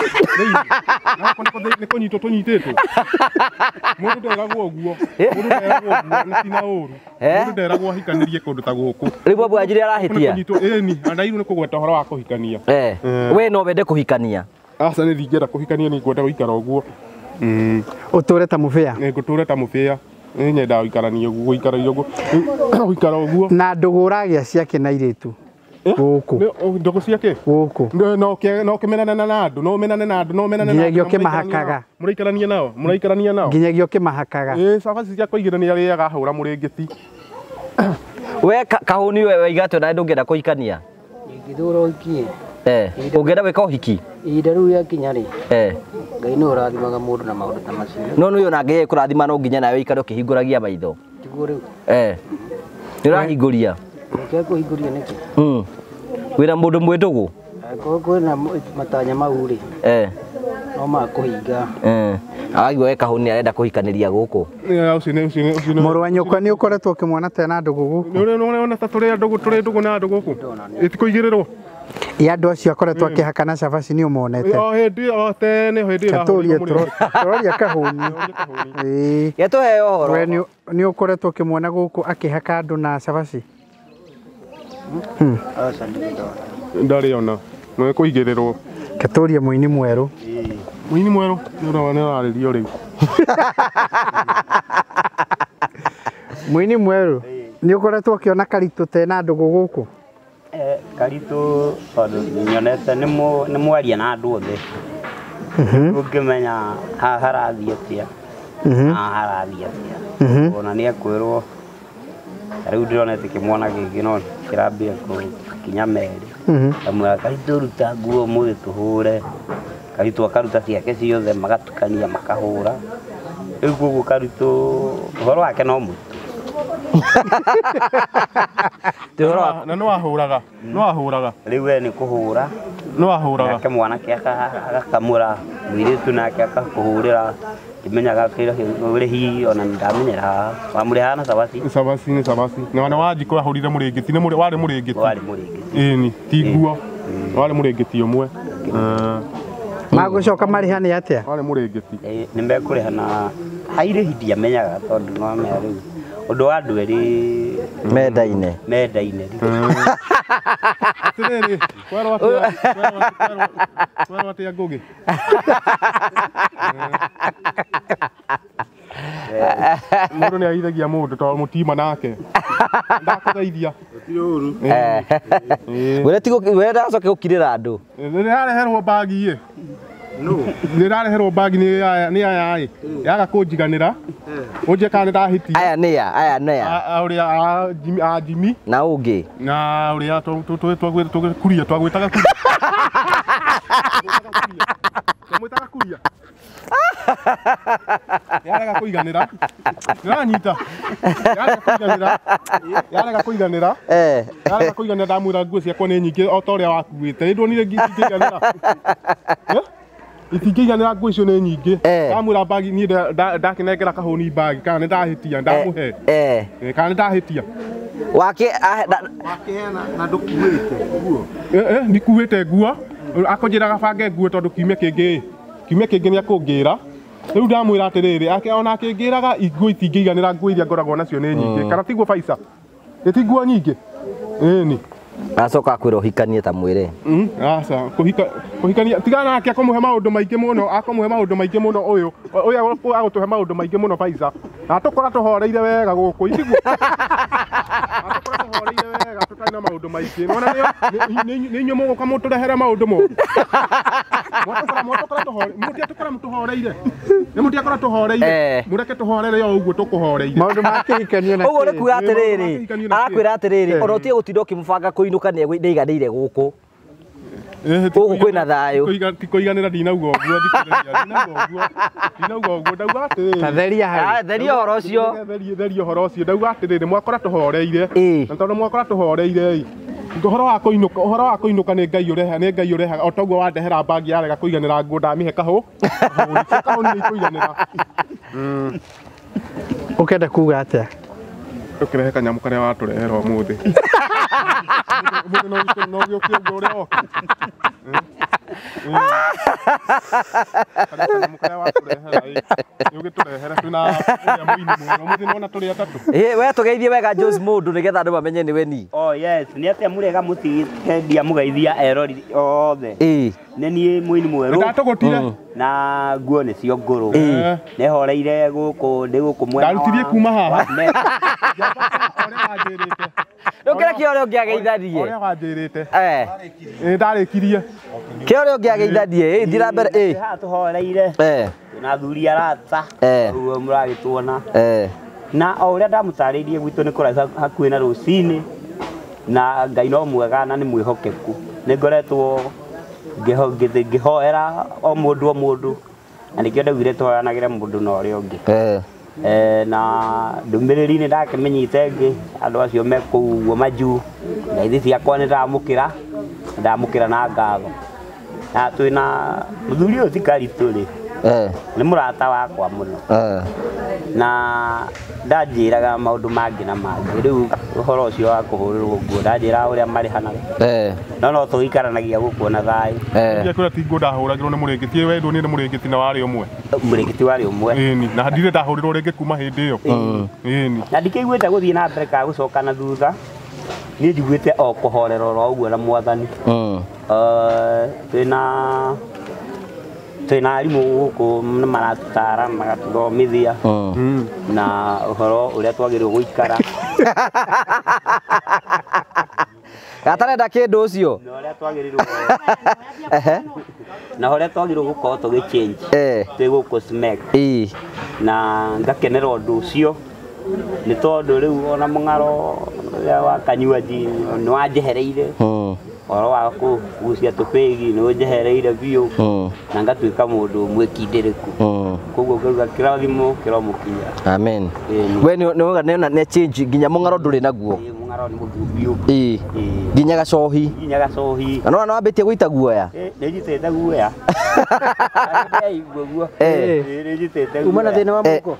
ni kunyitwo tunyititwo mundu nderagwo uguo tina uru mundu nderagwo ahikanirie kundu ta guku riu Wanjiru arahitia ni andairu ni kugweta horo wa kuhikania we no wende kuhikania asa ni thingera kuhikania ni ngwenda guikara uguo uture ta mubia ni nguture ta mubia ni nyenda guikarania uguo guikara uguo na ndugu uragia ciake na iritu guku ndugu ciake guku no kimenana na andu no menane na andu nginyagia ukimahakaga muraikarania nao nginyagia ukimahakaga sabaci cia kuigirania riaga hura muringiti we kahuni we waigatwo na ndungenda kuhikania ngithuro ikie ungenda wika uhiki ihinda riu rĩakinya rĩ Ngai nĩ ũrathimaga mũndũ na maũndũ ta macio no nĩ onage kũrathima no nginya nawe ikare ũkĩhingũragia maitho tiguo rĩu nĩ ũrahingũria reke kũhingũria nĩkĩ wĩra mũndũ mwĩndũgũ kwĩna matanya mau rĩ no makũhinga agio eka huni arenda kũhikanĩria gũkũ mũrũ wa nyũkwa nĩ ũkoretwo ũkĩmwona tena ndũgũ gũkũ ona ta tũrĩ ndũgũ na ndũgũ gũkũ ĩtikũigĩrĩrwo andũ acio akoretwo akĩhakana cabaci nĩ ũmonete tũroria kahũni getũhe ũhoro we nĩ ũkoretwo ũkĩmwona gũkũ akĩhaka andũ na cabaci ndarĩ ona no ĩkũigĩrĩrwo ketũria mũini mwerũ nĩ ũrarĩrio rĩu mũini mwerũ nĩ ũkoretwo ũkĩona karitũ tena ndũgũ gũkũ karitũ tondũ nyonete nĩ mwaria na andũ othe ũngĩmenya haha harathiĩ atĩa haha harathiĩ atĩa ona nĩ ekwĩrwo rĩu ndĩronete kĩmwana gĩkĩ no kĩrambia kinya merĩ kamwĩra karitũ ruta nguo mũthĩ tũhũre karitũ akaruta ciake ciothe magatukania makahũra rĩu koguo karitũ ũhoro wake no mũritũ na no ahũraga rĩu we nĩ kũhũra no ahũraga nake mwanake agakamũra mũirĩtu nake akakũhũrĩra imenyaga kĩrĩa hihi ona ndamenyera wamũrehaga na cabaci na wana wanjikũ ahũrire mũrĩngĩti warĩ mũrĩngĩti ĩni ti nguo warĩ mũrĩngĩti ũmwe magũcoka marĩhane atĩa warĩ mũrĩngĩti nĩ mekũrĩha na hairĩhi ndiamenyaga tondũ no mea rĩu ũndũ wa andũ erĩ mendaine atĩrĩrĩ kwerwo atĩa ngũgĩ mũndũ nĩ aithagia mũndũ tondũ mũtima nake ndakũgeithia we ndacoke gũkirĩra andũ nĩrareherwo mbagi nĩrareherwo mbagi nĩ aya yaga kũnjiganĩra ũnje kana nĩndahĩtia aya ũrĩa a Jimmy na ũngĩ na ũrĩa tũgĩkuria twagwĩtaga kuria yarega kũiganĩra nĩranyita yarega kũiganĩra ndamwĩra nguo ciakwa nĩ nyingĩ o ta ũrĩa wakuĩte nĩndwonire itingĩiganĩra nguo icio nĩ nyingĩ ndamwĩra mbagi niĩ ndakĩnengera kahũni mbagi kana nĩndahĩtia ndamũhe kana nĩndahĩtia na ndũkuĩte nguo ndikuĩte nguo akũnjĩraga bange nguo tondũ kiumia kĩngĩ nĩ akũngĩra rĩu ndamwĩra atĩrĩrĩ ona akĩngĩraga nguo itingĩiganĩra nguo iria ngoragwo nacio nĩ nyingĩ kana tiguo Faica ti nguo nyingĩ ĩni acoka akwĩra ũhikanie ta mwĩre aca kũhikania tigana nake akũmũhe maũndũ maingĩ mũno ũyũ agũtũhe maũndũ maingĩ mũno Faica na tũkora tũhoreire wega gũkũ itiguo tũkora tũhoreire wega tũtarĩ na maũndũ maingĩ nona nĩ inyuĩ mũgũka mũtũrehere maũndũ moru mũtiakora tũhoreire nĩ mũtiakora tũhoreire mũreke tũhorere o ũguo tũkũhoreire maũndũ ma kĩhikanio na ũguo nĩ kuga atĩrĩrĩ arakwĩra atĩrĩrĩ ona ũtige gũtinda ũkĩmũbanga kũinũka nĩaiganĩire gũkũ gũkũ kwĩna thayũ tikũiganĩra ndinauga ũguo ndinauga ũguo ndauga atĩrĩrĩ theria ũhoro ũcio theria ũhoro ũcio ndauga atĩrĩrĩ mwakora tũhoreire na tondũ mwakora tũhoreire ũhoro wa kũinũka nĩ Ngai ũrehaga o toguo wandehera mbagi yarega kũiganĩra nguo ndamĩhe kahũ nĩ ikũiganĩra ũkenda kuga atĩa ũkĩrehe kanyamũ karĩa watũrehera ũmũthĩ no gĩũkie ũguo ũrĩa oka kanyamũ karĩa watũrehera ũgĩtũrehere twĩna ũrĩa mũini mwega ũmũthĩ nĩwona tũrĩ atatũ we tũgeithie wega Jose mũndũ nĩgetha andũ mamenye nĩwe ni yes nĩ atĩa mũrega mũtigendia mũgeithia erori othe nĩ niĩ mũini mwerũ ndatũgũtire na nguo nĩcio ngũrũ nĩhoreire gũkũ ndĩ gũkũ mwena ndarutirie kuma haha ndũkĩreke ũrĩa ũngĩ ageithanie ũrĩa wanjĩrĩte ndarĩkirie kĩ ũrĩa ũngĩ ageithanie thira mbere haha tũhoreire na athuri arata ũguo mũragĩtuona na o ũrĩa ndamũtarĩirie gwitũ nĩ kũraiha hakuhĩ na rũcinĩ na Ngai no mwega na nĩ mwĩhokeku nĩ ngoretwo ngĩhoera o mũndũ na nĩkĩo ndaugire tũhoyanagĩre mũndũ na ũrĩa ũngĩ na ndũmĩrĩri nĩ ndakĩmenyite ngĩ andũ acio me kũu ũguo Manju ngeithi ciakwa nĩ ndamũkĩra ndamukira na ngatho na twina muthuri uyu tikaritu ri ni murata wakwa muno na ndanjiraga maundu mangi na mangi riu uhoro ucio wa kuhurirwo nguo ndanjira uria marihanaga no tuikaranagia gukuona thayu ndia kwira tingo ndahuragirwo ni muringiti wendwo ni muringiti na wari umwe muringiti wari umwe ni na ndire ndahurirwo ringi kuma hindi iyo ni na ndikiguite guthii na mbere ka gucoka na thutha ni njiguite o kuhorera ro uguo na mwathani twina arimu guku maratutara magatuthomithia na uhoro uria twagirwo guikara gatarenda kindu ucio na uria twagirirwo na uria twagirwo gukorwo tugichange twi guku smack na ngakenera undu ucio ni tondu riu ona mung'aro wa kanyuaji ni wanjehereire oro wa kugucia tupegi ni wanjehereire biu na ngatuika mundu umwe kindiriku koguo ngaruga kirathimo kiromukinya amen we ni ne change nginya mung'aro nduri naguo mung'aro ni muthubiu nginya gacohi no no ambitie guita guoya ni jitete guoya umana thina wa muhuko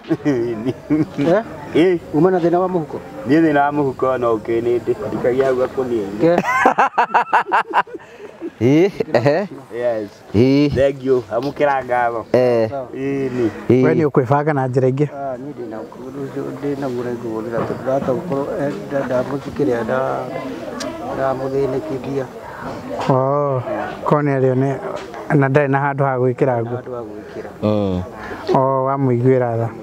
umana thina wa muhuko ni thina wa muhuko no ukinindi ndikagia hau gakunie yes thank you amukira ngatho ni we ni ukwibanga na njira ingi ni ndina gurengo ndira tudata gukorwo ndamukiria ndamuthinĩkithia Cornelio ne na ndari na handu ha gwikira nguo wamuiguira tha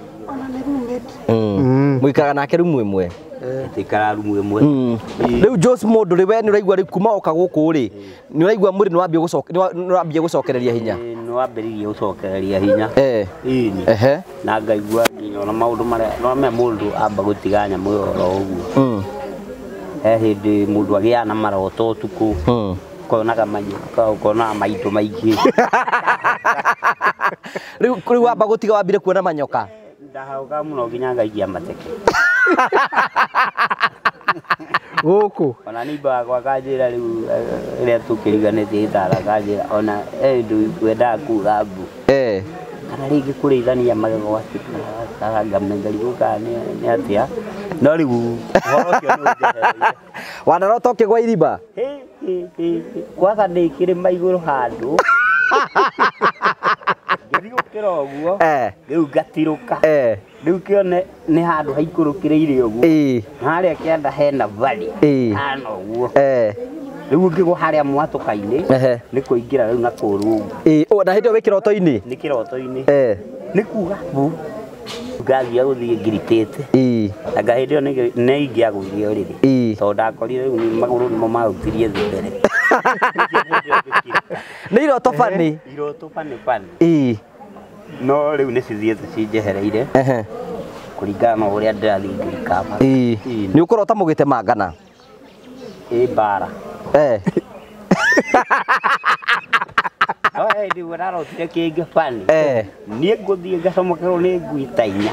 muikaga nake rumu imwe tikara rumu imwe riu Jose mundu ri we ni uraigua ri kuma oka guku ri ni uraigua muri ni wambie gucokereria hinya ni wambiririe gucokereria hinya na ngaigua ona maundu maria no me mundu amba gutiganya mwihoro uguo hindi mundu agia na maroto tuku konaga manyi kona maitu maingi riu wamba gutiga wambire kuona manyoka ndahauka muno nginya ngaikia mateke guku ona ni bagwa kanjira riu ria tukiriganite itara kanjira ona ndu kwenda kuga mbu kana ringi kurithania magego atika ngamengari guka ni atia no riu horo kio no njehereire wanarota ukigwa iriba kwaga ndikire maiguru handu ngithi gukira uguo riu ngatiruka riu kione ni handu haikurukireire uguo haria kianda hena valley hana uguo riu ngigwa haria mwatuka-ini ni kuingira riu na kuru na hindi wi kiroto-ini ni kiroto-ini ni kuga bu ngathia guthie ngiritite na ngahindi yo ni ingia guthie riri tondu ndakorire riu ni maguru nimo marutirie thi mbere ni iroto fani no riu ni cithiete cinjehereire kuringana na uria ndirathi ngirikaba ni ukurota mugite mangana bara ndi urarotire kingi fani nie nguthie ngacomokerwo ni ngui ta inya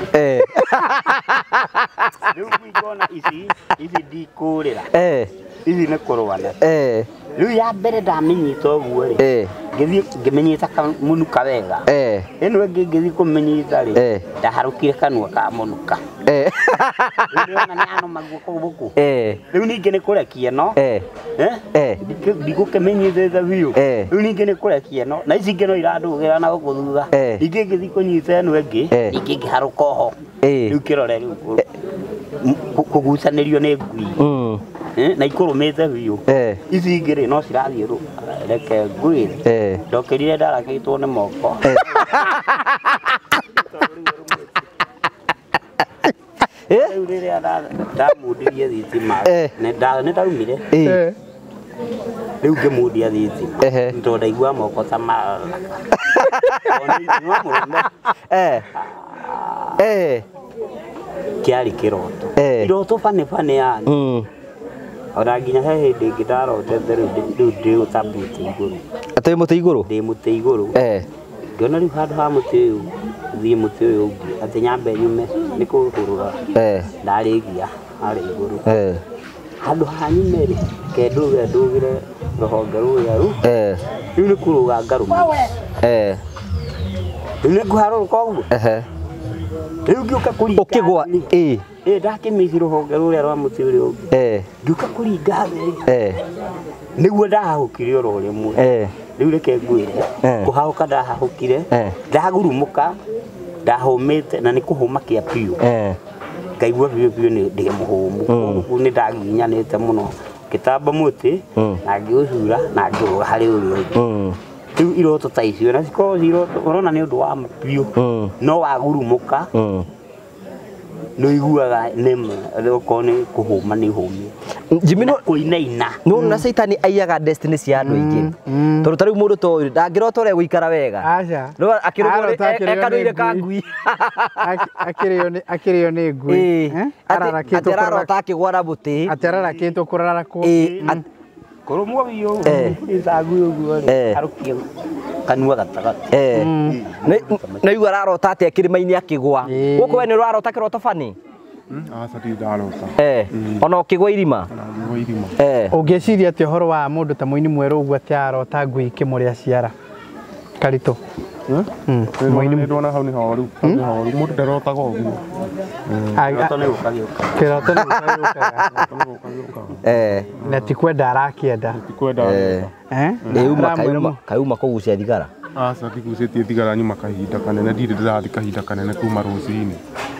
riu ngona ici ndikurira ici ni kurwana riu ya mbere ndamenyita uguo ri ngithie ngimenyita munuka wega ino ingi ngithie kumenyita ri ndaharukire kanua ka munuka riu ona ni ano maguoko buku riu ningi ni kurekia no ndigukimenyithite biu riu ningi ni kurekia no na ici ingi no irandugira na guku thutha ningi ngithie kunyita ino ingi ningi ngiharuka ho riu kirore riu kugucanirio ni ngui na ikurumite biu ici ingiri no cirathie reke ngwire ndokirire ndarakitwo ni moko riu riria ndamundirie thitima ni ndaumire riu ngimundia thitima tondu ndaigua moko ta kiari kiroto iroto fane yani ona nginya he hindi ingi ndarotete riu ndi utambite iguru ati muti iguru ndi muti iguru ngiona riu handu ha muti uyu thie muti uyu ungi ati nyambe nyume ni kuhurura ndarigia ari iguru handå hanyume rä kendå ge ndå gä re rå honge rå ya rå rä u nä kå rå ga ngarå rä u nä ngå harå rå koguo rä u ngä å ka kå ringa å kä gwa ndakä mä ci rå honge rå rä a rwa må tä å rä å ngä å ka kå ringa thä nä guo ndahahå kire oro rä mwe rä u reke ngwä re kå hahå ka ndahahå kire ndagurumå ka ndahå mä te na nä kå hå makä a biå ngaigua biå biå ndä må hå mu koguo nä ndaginyanä te må no ngä tamba må tä na ngä å cura na ngä å ga harä å rä å ngä rä u iroto ta icio na cikorwo ciroto ũrona nĩ ũndũ wa ma biũ no wagurumũka nĩ iguaga nĩma okorwo nĩ kũhũma nĩ hũmie Jimmy kũinaina no na Saitani aiyaga destiny cia andũ aingĩ tondũ tarĩu mũndũ ta ũyũ ndangĩrota ũrĩa gũikara wega no akĩrũgwo ekanũire ka ngui akĩrĩo nĩ ngui ararota akĩgwa na mũtĩ atararakĩtwo kũrarakwo kũrũmwo biũ ĩcangu ũguo rĩ arũkie kanua gatagatĩ na igua ararota atĩ kĩrĩma-inĩ akĩgwa gũkũ we nĩ ũrarota kĩroto bani aca ti ndarota ona ũkĩgwa irima ũngĩciria atĩ ũhoro wa mũndũ ta Mũini Mwerũ ũguo atĩ ararota ngui ikĩmũrĩa ciara Karitũ Mũini ndona hau nĩ horu mũndũ ndarotaga ũguo kĩroto nĩ gũkagĩũkaga na ti kwenda arakĩenda rĩu kauma kũgucia thigara aca ndigucĩtie thigara nyuma kahinda kanene ndirĩ ndĩrathiĩ kahinda kanene kuma rũcinĩ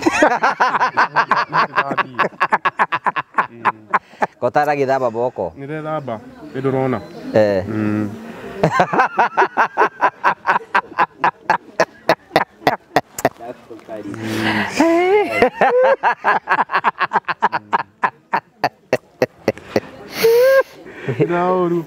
kotara gĩthamba moko nĩ ndethamba nĩ ndũrona Nauru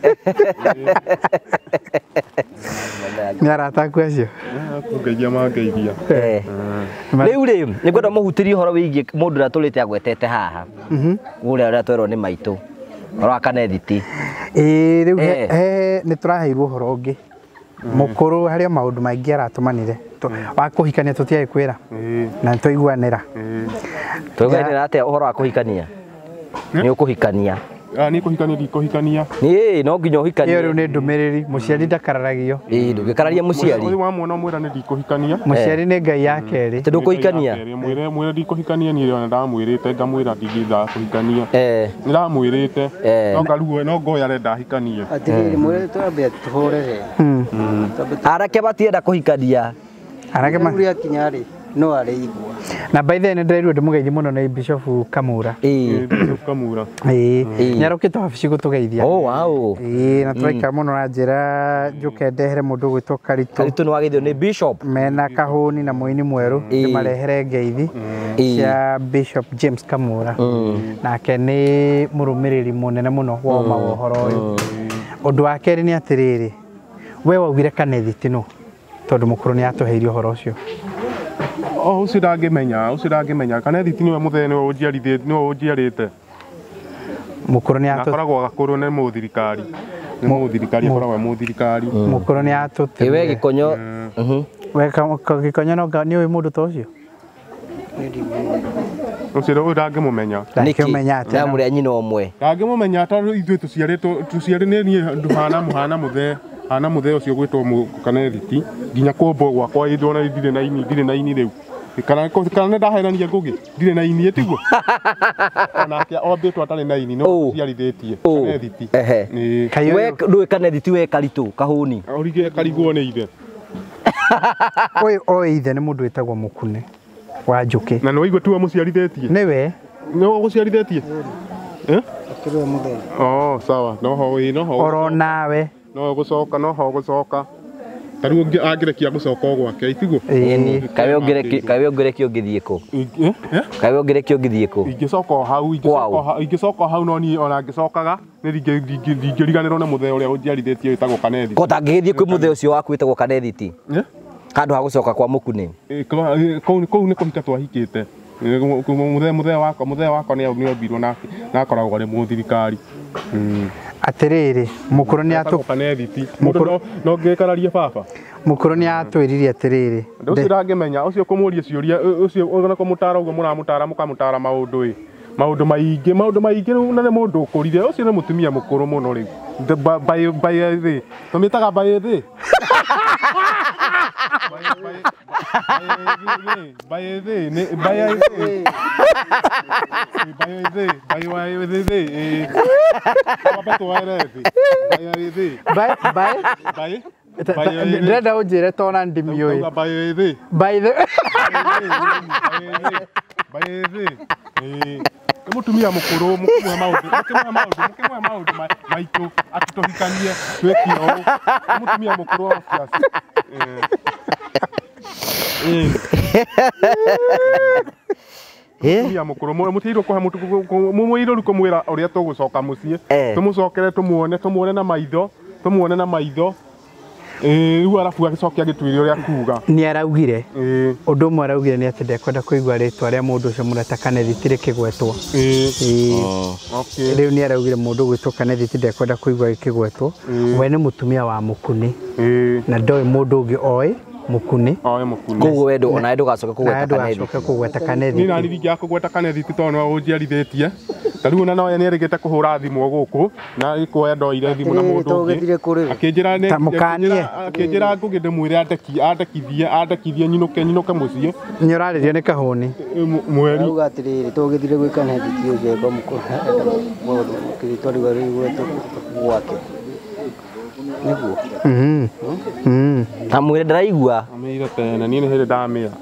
nĩ arataku acio kũngeithia mangeithia rĩu nĩ ngwenda mũhutĩrie ũhoro wĩgiĩ mũndũ ũrĩa tũrĩte agwetete haha ũrĩa twerwo nĩ maitũ ũhoro wa Kanethiti rĩu nĩ tũraheirwo ũhoro ũngĩ mũkũrũ harĩa maũndũ maingĩ aratũmanire wa kũhikania tũtiarĩ kwĩra na nĩtwaiguanĩra twaiguanĩra atĩa ũhoro wa kũhikania nĩ ũkũhikania nĩ kũhikania ndikũhikania no nginya ũhikanie rĩu nĩ ndũmĩrĩri mũciari ndakararagio ndũgĩkararia mũciari ũyũ wa mwana mwĩra nĩ ndikũhikania mũciari nĩ Ngai ya kerĩ tondũ ndũkũhikania mwĩre ndikũhikania niĩ ona ndamwĩrĩte ngamwĩra ndingĩtha kũhikania ndamwĩrĩte no ngaruo no ngoya arenda ahikanie atĩrĩrĩ mwĩre twambe tũhũrere arake matienda kũhikania arake ũrĩa kinya rĩ no arĩigua na by the way nĩ ndĩraigua ndĩmũgeithie mũno nĩ Bishop Kamura Bishop Kamura nĩarokĩte wabici gũtũgeithia na tũraikara mũno na njĩra njũke ndehere mũndũ ũgwĩtwo Karitũ nĩ wagĩthio nĩ Bishop mena Kahũni na Mũini Mwerũ marehere ngeithi cia Bishop James Kamura nake nĩ mũrũmĩrĩri mũnene mũno wa ũhoro ũyũ ũndũ wa kerĩ nĩ atĩrĩrĩ we waugire Kanethiti nũ tondũ mũkũrũ nĩ atũheire ũhoro ũcio ũcio ndangĩmenya Kanethiti nĩwe mũthee nĩwe ũnjiarĩte mũkũrũ nĩ akoragwo gakũrũ nĩ mũthirikari akoragwo mũthirikari mũkũrũ nĩ atũte we Gĩkonyo Gĩkonyo no nĩ ũĩ mũndũ ta ũcio ũcio ũyũ ndangĩmũmenya atĩa na mũrĩa nyina ũmwe ndangĩmũmenya tondũ ithuĩ tũciarĩ nĩ niĩ hana mũthee hana mũthee ũcio gwĩtwo Kanethiti nginya kũmbwo gwakwa ndona ndirĩ na ini rĩu kana nĩ ndahenania ngũgĩ ndirĩ na ini tiguo onake ombĩtwo atarĩ na ini no ciarithĩtie Kanethiti we ndũĩ Kanethiti we Karitũ Kahũni orige karigwo nĩ ithe ũyũ ithe nĩ mũndũ wĩtagwo Mũkune wa Njũkĩ na nĩ waigua tu amũciarithĩtie nĩwe gũciarithĩtie sawa noho oro nawe no gũcoka tarĩu angĩrekia gũcoka gwake itiguo kawe ũngĩrekio ũngĩthiĩ kũ ingĩcoka hau no niĩ ona ngĩcokaga ndingĩriganĩrwo nĩ mũthee ũrĩa ũnjiarithĩtie wĩtagwo Kanethiti ko tangĩgĩthiĩ kwĩ mũthee ũcio waku wĩtagwo Kanethiti handũ ha gũcoka kwa Mũkune kũu nĩ kũhika twahikĩte mũthee wakwa nĩ ombirwo na akoragwo arĩ mũthirikari atĩrĩrĩ mũkũrũ nĩ Kanethiti no ngĩkararie baba mũkũrũ nĩ atwĩrire atĩrĩrĩ ũcio ndangĩmenya ũcio kũmũria ciũria ũcio ona kũmũtara ũguo mũramũtara mũkamũtara maũndũ maundu maingi na ne mundu ukurire ucio ni mutumia mukuru muno riu bae tumitaga bae ndĩrenda ũnjĩre tona ndimiũĩ mutumia mukuru mukimwe maundu maitu atitohikanie twekio mutumia mukuru wa kiasi mutumia mukuru mutiirwo kuhe mutu mumuirwo kumwira uria tugucoka mucii tumucokere tumuone na maitho riu arabu agicokia gitwire uria kuga ni araugire undu umwe araugire ni ati ndekwenda kuigua ritwa ria mundu ucio mureta Kenneth tirikigwetwo riu ni araugire mundu gwitwo Kenneth ndekwenda kuigua gikigwetwo we ni mutumia wa mukuni na ndoi mundu ungi oi mukuni koguo wendo ona ndugacoke kugweta Kenneth ni nani ringi akugweta Kenneth tono unjiarithitie tariu na no ni erigite kuhura thimu guku na ikoya ndoire thimu na mundu akinjira ni akinjira nguginde mwire andekithie nyinuke mucii ni uraririo ni kahuni mweri uga atiriri tugithire gwi Kenneth ti ujemba mukuru mundu kiritwari wari gwetu gwake niguo amwire ndaraigua amire tena ni hindi ndamira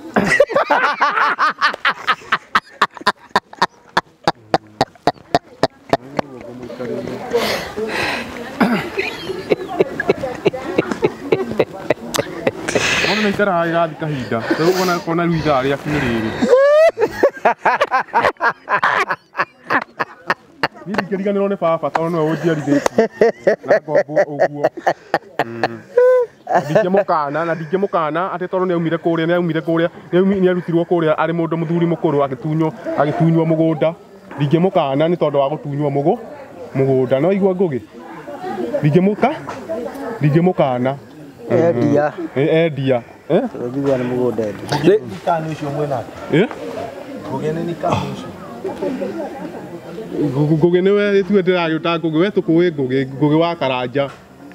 Ona itara irathi kahinda kona ruitha ria kiriri Nidi kiriganirwo ni baba tono no unjiarithitie na ngombo uguo ndingimukana ati tono ni aumire kuria ni arutirwo kuria ari mundu muthuri mukuru agitunywo mugunda ndingimukana ni tondu wa gutunywo mugunda no igua ngugi ndingimukana endia tugithia ni mugunda ni kanu ucio mwena ngugene ni kanu ucio ngugi niwe tue ndiragiuta ngugi we tukuwi ngugi wa karanja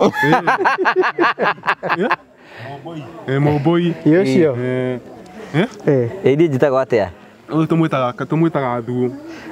Moboi ucio ndi njitagwo atia uyu tumwitaga thuo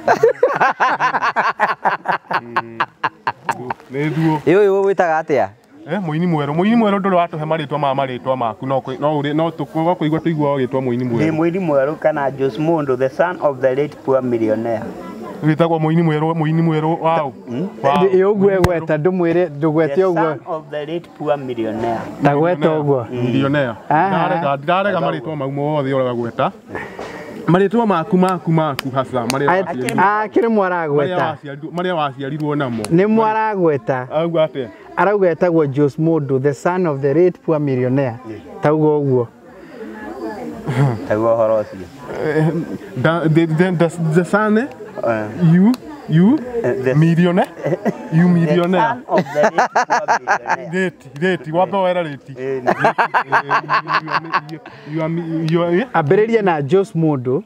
ni thuo uyu witaga atia muini mweru nduri watuhe maritwa maku no tukuigua tuigua muini mweru ni muini mweru kana Jose Mundo the son of the late poor millionaire witagwo muini mweru wow uguo egweta ndumwire ndugwete uguo son of the late poor millionaire ndagweta uguo millionaire ndarega maritwa mau mothe uraga gweta maritwa maku hasa kire mwaragweta maria waciarirwo namo ni mwaragweta auga atia arauga etagwo Jose Mundo the son of the late poor millionaire taugo uguo taguo horo ucio the son you millionaire you millionaire rate wabe wera rate abiriria na Jose Mundo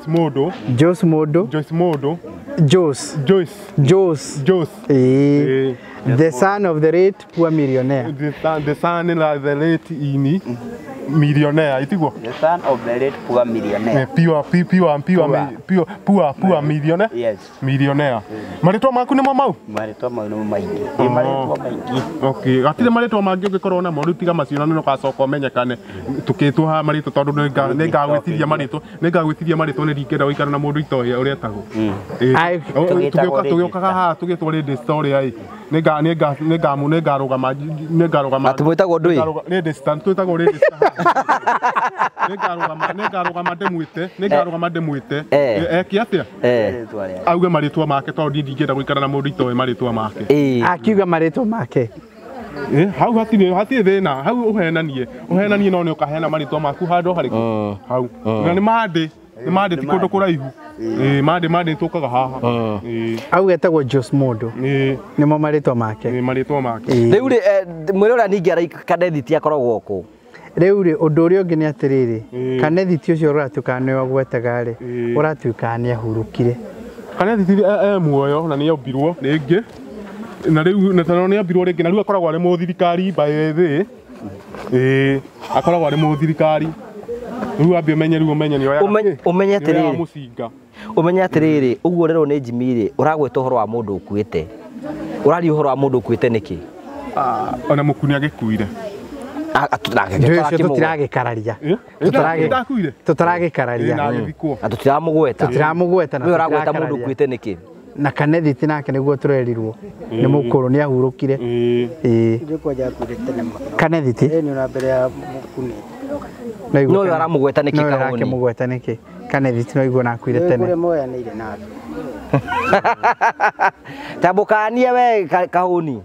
the son of the late poor millionaire the son of the late millionaire itiguo the son of the late poor millionaire poor millionaire yes millionaire maritwa maku nimo mau maritwa mau nimo maingi maritwa maingi okay gatire maritwa mangi ungikorwo namo rutiga macio no gacoka umenyekane tukitwo ha maritwa tondu ningagwitiria maritwa ni ringenda guikara na mundu itoe uria etagwo tugiokaga haha tugitwo rindi story ai ningarugama atumwitagwo ndui rindi stand twitagwo rindi stand ningarugama ndimwite eki atia auge maritwa make tondu ndingenda guikara na mundu itoe maritwa make akiuga maritwa make hau hatire thina hau uhenanie no ni ukahena maritwa maku handu hariku hau na ni mande ti kundu kuraihu mande tukaga haha au etagwo Jose Mundo nimo maritwa make riu ri mwire uria ningi ara Kenneth ti akoragwo ku riu ri undu uria ungi ni atiriri Kenneth ti ucio uratuika ni wagwetaga ri uratuika ni ahurukire Kanethiti muoyo na nĩ ombirwo rĩngĩ na rĩu na tano nĩ ombirwo rĩngĩ na rĩu akoragwo arĩ mũthirikari by the akoragwo arĩ mũthirikari rĩu ambie menye rĩu umenye nĩ oya umenye atĩrĩrĩ mũcinga umenye atĩrĩrĩ ũguo rero nĩ Jimmy rĩ ũragweta ũhoro wa mũndũ ũkuĩte ũrari ũhoro wa mũndũ ũkuĩte nĩkĩ ona mũkuni agĩkuire tutiragikararia na tutiramugweta na we uragweta mundu ukuite niki na Kanethiti nake niguo turerirwo ni mukuru ni ahurukire ndiko jakurite ne Kanethiti ni na mbere ya mukuni no yo aramugweta niki kahoni no mugweta niki Kanethiti no igwo nakuire tene kure moya ni ile nazo tabukanie we kahoni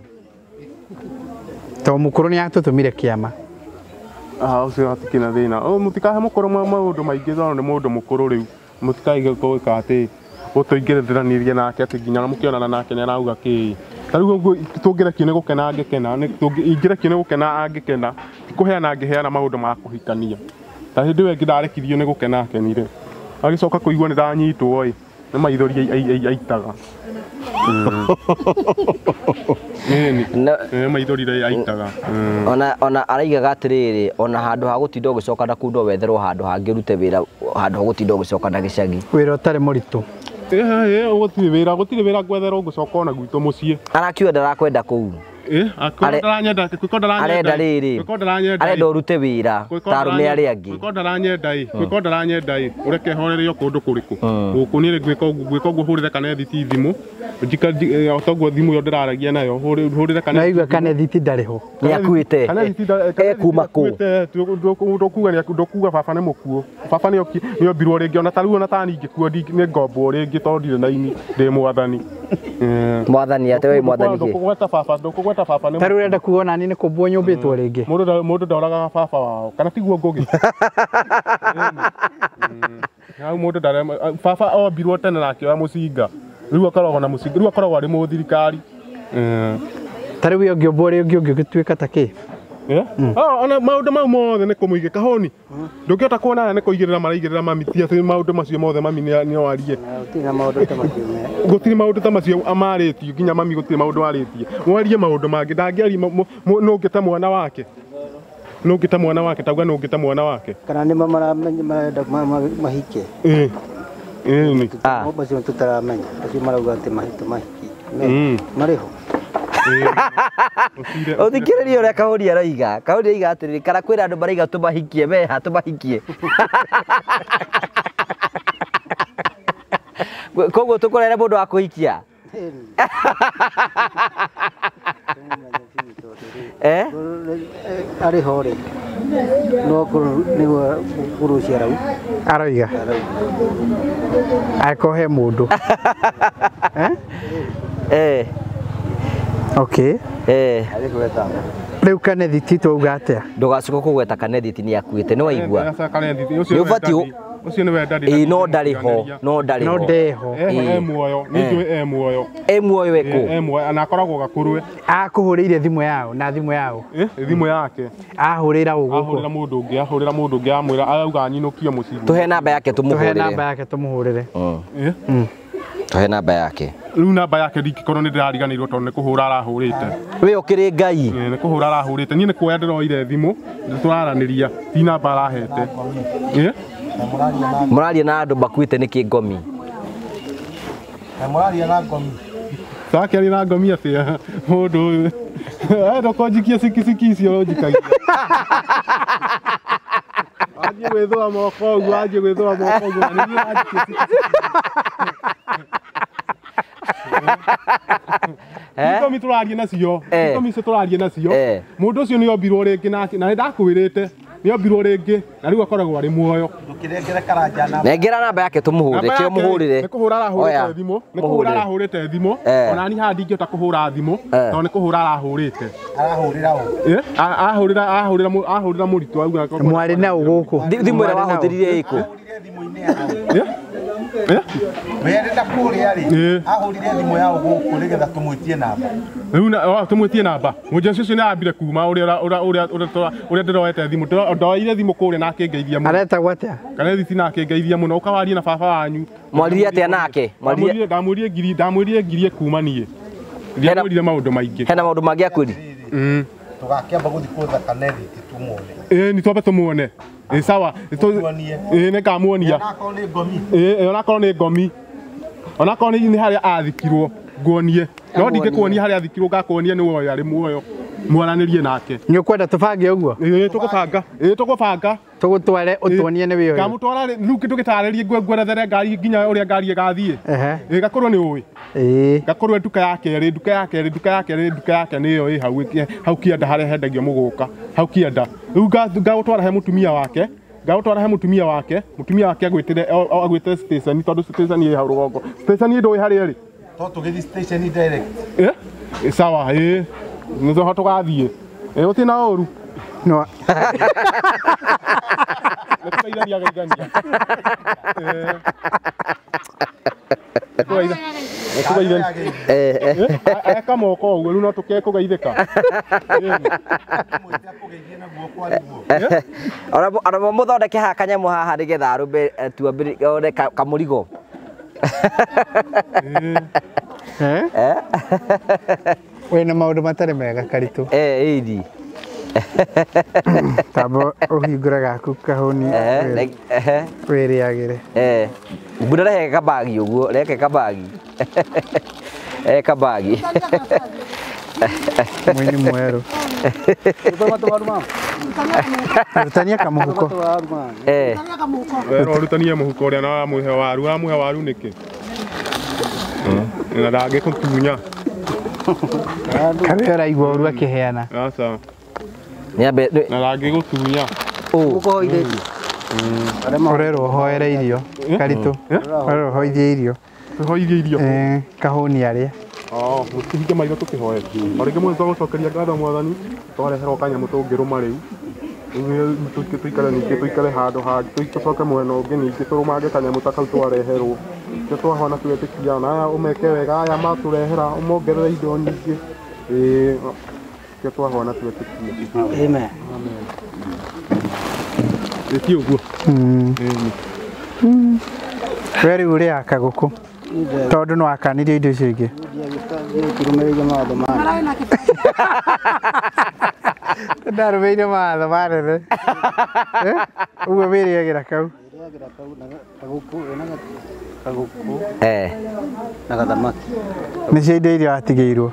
to mukuru ni atutumire kiama ucio atikina thina mutikahe mukuru maundu maingi no ni mundu mukuru riu mutikaige gwika ati utuingirithiranirie nake ati nginya mukionana nake ni arauga ki tariu tungirekio ni gukena angikena ni tungirekio ni gukena angikena tikuheana angiheana maundu ma kuhikania ta hindi we ngidarekirio ni gukena akenire agicoka kuigua ni ndanyitwo ni maithori aitaga maithori aitaga ona araigaga atiriri ona handu ha gutinda ugicoka na kundo wetherwo handu hangirute wira handu ha gutinda ugicoka na gicagi wira utari muritu gutiri wira gwetherwo ugicoka ona gwitũ muciĩ arakiuga ndarakwenda kuu arenda riri arenda urute wira tarume ari angi gwiko ndaranyenda ureke horerio kundu kuriku guku ni gwika uguo hurire Kanethiti thimu njika otoguo thimu yo ndiraragia nayo hurire Kanethiti naigua Kanethiti ndariho ni akuite kuma ku ndokuga ni ndokuga baba ni mukuo baba ni ombirwo ringi ona tariu ona tani ingikuo ni ngombo ringi tondire na ini ndi mwathani mwathani ate we mwathani ki ndokugweta baba ni tariu renda kuona ni kubwo nyumbitwo ringi mundu ndoraga baba wao kana tiguo ngugi hau mundu ndare baba ombirwo tene nakioya mucinga riu akoragwo na mucinga riu akoragwo ari muthirikari tariu yo ngiombwo ringi ungituika ta ki ona maundu mau mothe ni kumuige kahoni ndungihota kuona ni kuigirira maraigirira mamitia ati maundu macio mothe mami ni oarie tina maundu ta macio gutiri maundu ta macio amaritio nginya mami gutiri maundu aritie mwarie maundu mangi ndangiari nungita mwana wake nungita mwana wake tauga nungita mwana wake kana ni marenda mahike ni bacio tutaramenya bacio marauga ati mahito mahiki mariho uthikiririe uria kahoni araiga kahoni aiga atiri kana kwira andu maraiga tumahikie meha tumahikie koguo tukorere mundu wa kuhikia ariho ri no niguo kurucia rau aroiga akohe mundu okay riu Kanethiti twauga atia ndugacoka kugweta Kanethiti ni akuite ni waigua ni ubati ucio ni wendari no ndariho no ndeho muoyo ni njui muoyo muoyo weko muoyo ana akoragwo gakurwe akuhurire thimu yao na thimu yao thimu yake ahurira uguko ahurira mundu ungi amwira auga nyinukie mucinga tuhe namba yake tumuhurire tuhe namba yake riu namba yake ndikikorwo ni ndirariganirwo tondu ni kuhura arahurite we ukiri ngai ni kuhura arahurite nie ni kuoya ndiroire thimu twaraniria ti namba arahete muraria na andu bakuite niki ngomi muraria na ngomi sake ari na ngomi atia mundu uyu ndokonjikia sikisiki icio njikagia anjie gwithwa moko uguo anjie gwithwa moko uguo na niĩ anjikia ngomi turarie nacio ngomi icio turarie nacio mundu ucio ni ombirwo ringi nake na ndakwirite ni ombirwo ringi na riu akoragwo ari muoyo nengera namba yake tumuhure kio muhurire ni kuhura arahurite thimu ni kuhura arahurite thimu ona ni handi ingihota kuhura thimu to ni kuhura arahurite ahurira muritu auga mwari na uguku thimu ira wahuthirie iku Werenda kuria ri ahurire thimu yao guku nigetha tumwitie namba riu na tumwitie namba mujesu ucio ni ambire kuma uria ndiroete thimu ndoire thimu kuria na akingeithia muno areta gwatia kana thithi na akingeithia muno ukawaria na baba wanyu mwaririe atia nake ndamwirie ngirie kuma nie ndiamwirire maundu maingi hena maundu mangi akwiri tugakiamba guthi kutha kanethi tumuone ni twambe tumuone sawa ni kamuonia onakorwo ni ngomi onakorwo ni haria athikirwo nguonie no ndingikuonia haria athikirwo ngakuonia ni woyo ari muoyo mwaranirie nake ni ukwenda tubange uguo tukubanga tugutware utuonie ni wiyo ngamutwara riu kindu gitaririe ngwerethere ngari nginya uria ngari igathie gakorwo ni uwi gakorwo nduka yake niyo i hau kianda haria hendagio muguka hau kianda riu ngagutwara he mutumia wake agwitire station tondu station i hau rugongo station ndo i haria ri to tugithi station direct sawa nizo hoto gathie utina uru no nikugeithania geithania eka moko uguo riu no tukekugeithika ona muthondeke haha kanyamu haha nigetha arumbe tuambire kamurigo wena maundu matari mega karitu idi tabo uhingura gaku kahuni wiriagire mbura rehe kabagi uguo reke kabagi kabagi mwini mweru rutania kamuhuko rutania muhuko uria na muhe waru niki na ndage kutunya kabera igwa uru akiheana asa nyambe na ndage gutunya ukoire orero hoere irio karitu orero hoithie irio kahuni aria mukihinge maitho tukihoe oringe mwe twagucokeria ngatho mwathani twareherwo kanyamu tungiruma riu tuikare ningĩ tuikare handũ hangĩ tucoke mwena ũngĩ ningĩ tũrũmange kanyamũ ta kau twareherwo nĩkĩo twahona twetĩkia na aya ũmeke wega aya matũrehera ũmongerere indo nyingĩ nĩkĩo twahona twetĩkia amen ĩti ũguo we rĩu ũrĩaka gũkũ tondũ nĩ wakanirie indo icio ingĩ kirumĩrĩire mawatho ma ndarũmĩire mawatho manene ũguo wĩrĩagĩra kau na gathamaki nĩcio indo iria watigĩirwo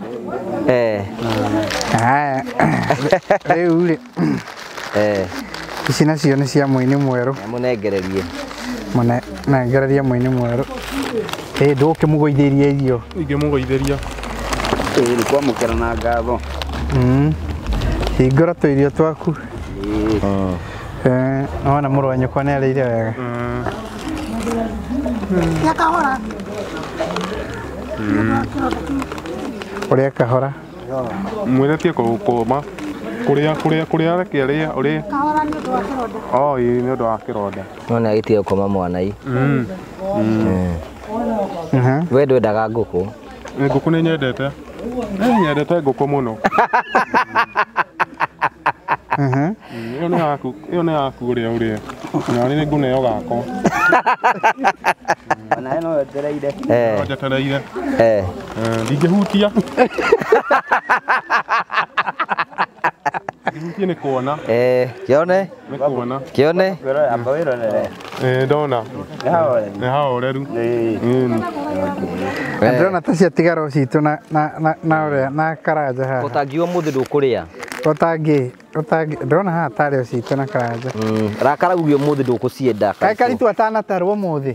rĩu rĩ ici nacio nĩ cia Mũini Mwerũ mũnengererie nengereria Mũini Mwerũ ndũkĩmũgũithĩrie irio ingĩmũgũithĩria nĩ kwamũkĩra na ngatho hingũra tũirio twaku ona mũrũ wa nyũkwa nĩ arĩire wega ũrĩa kahora mweretie kũma kũrĩa reke arĩa ũrĩa kahora nĩ ũndũ wa kĩronda ĩĩ nĩ ũndũ wa kĩronda no nĩ agĩtige gũkoma mwanai we ndwendaga ngũkũ ngũkũ nĩ nyendete ngũkũ mũno ĩyo nĩ yaku ũrĩa na nĩ ngũneo gakwa ona no wetereire njetereire ndingĩhutia ndingĩhutia nĩ kuona kĩone nĩ kuona kĩone amba wĩrorere ndona nĩ haoreru ndĩrona ta ciatigara citũ na ũrĩa na karanja haha ũtangiuma mũthĩ ndũkũrĩa ndĩrona haha tarĩ o citũ na karanja rakaragugio mũthĩ ndũkũcienda karitũ atanatarwo mũthĩ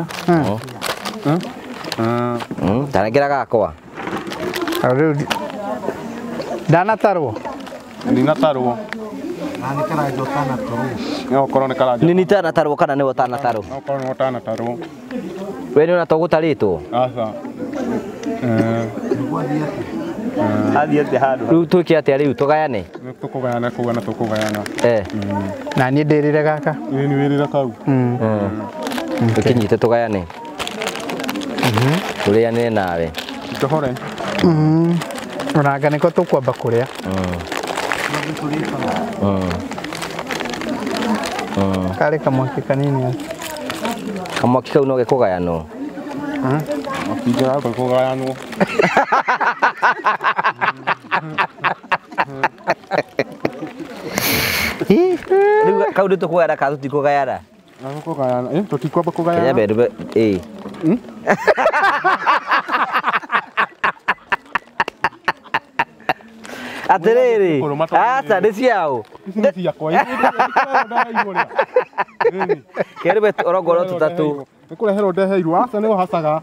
tanengera gakwa rĩu ndanatarwo ndinatarwo nani karanja utanatarwo no korwo nĩ karanja nĩ nitanatarwo kana nĩ ũtanatarwo no korwo nĩ ũtanatarwo we nĩ ona tũgũtarĩtwo aca athiĩ atĩ handũ rĩu twĩke atĩa rĩu tũgayane tũkũgayana kũgana tũkũgayana na niĩ ndĩrĩre gaka nĩ wĩrĩra kau tukinyite tugayane tuliane nawe Johore. Onaga niko tukwamba kuria. Kare kamwaki kanini. Kamwaki kau no gekugayano. Akija ko kugayano. Riu kau ndu tukugayana ka tutikugayana. Kugayana. Tutikwamba kugayana. Kenya bedu Aterere. Asa nĩ ciao. Nĩ ciakwa. Kere bet orogoro tutatu. Nĩkũreherwo ndeheirwo asa nĩ ũhacaga.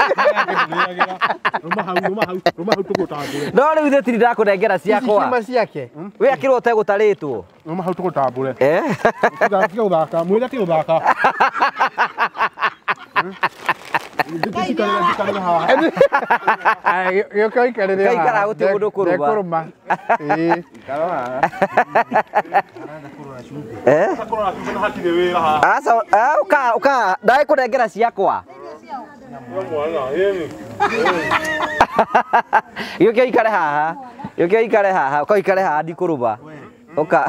Ruma hau tũgũtambũre. No rĩu thĩtiri ndakũnengera ciakwa. Ciuma ciake. We akĩrwo ũtegũtarĩtwo. Ruma hau tũgũtambũre. Tiga gũthaka, mwĩre ti gũthaka. Gĩũka ikarĩre haha. Gaikara gũtirĩ mũndũ kũruma. Asa uka ndaĩ kũnengera ciakwa. Gĩũka ikare haha. Gĩũka ikare haha. Uka ikare haha ndikũruma. Uka.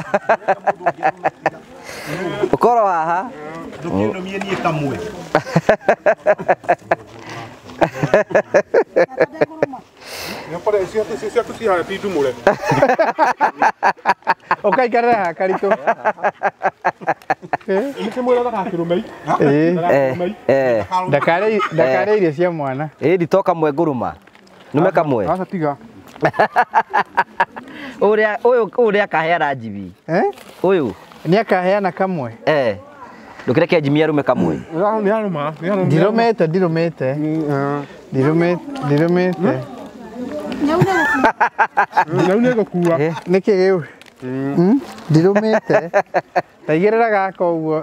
Ukoro haha. Ndũkĩnomie niĩ kamwe. Nĩũkore ciaku cihaha ti ndumũre. Uka ikare haha Karitũ. Nĩkĩmwĩra ndagakĩrũmei. Ndakare irio cia mwana. Ndito kamwe ngũruma. Nume kamwe. Asa tiga. Ũrĩa akaheana njibi. Ũyũ. Nĩ akaheana kamwe. Ndũkĩreke njimi arume kamwe. Nĩarũma. Ndirũmĩte. Nyau nĩgũkua. Nĩkĩ gĩu? Ndirũmĩte. Taigĩrĩra gaka ũguo.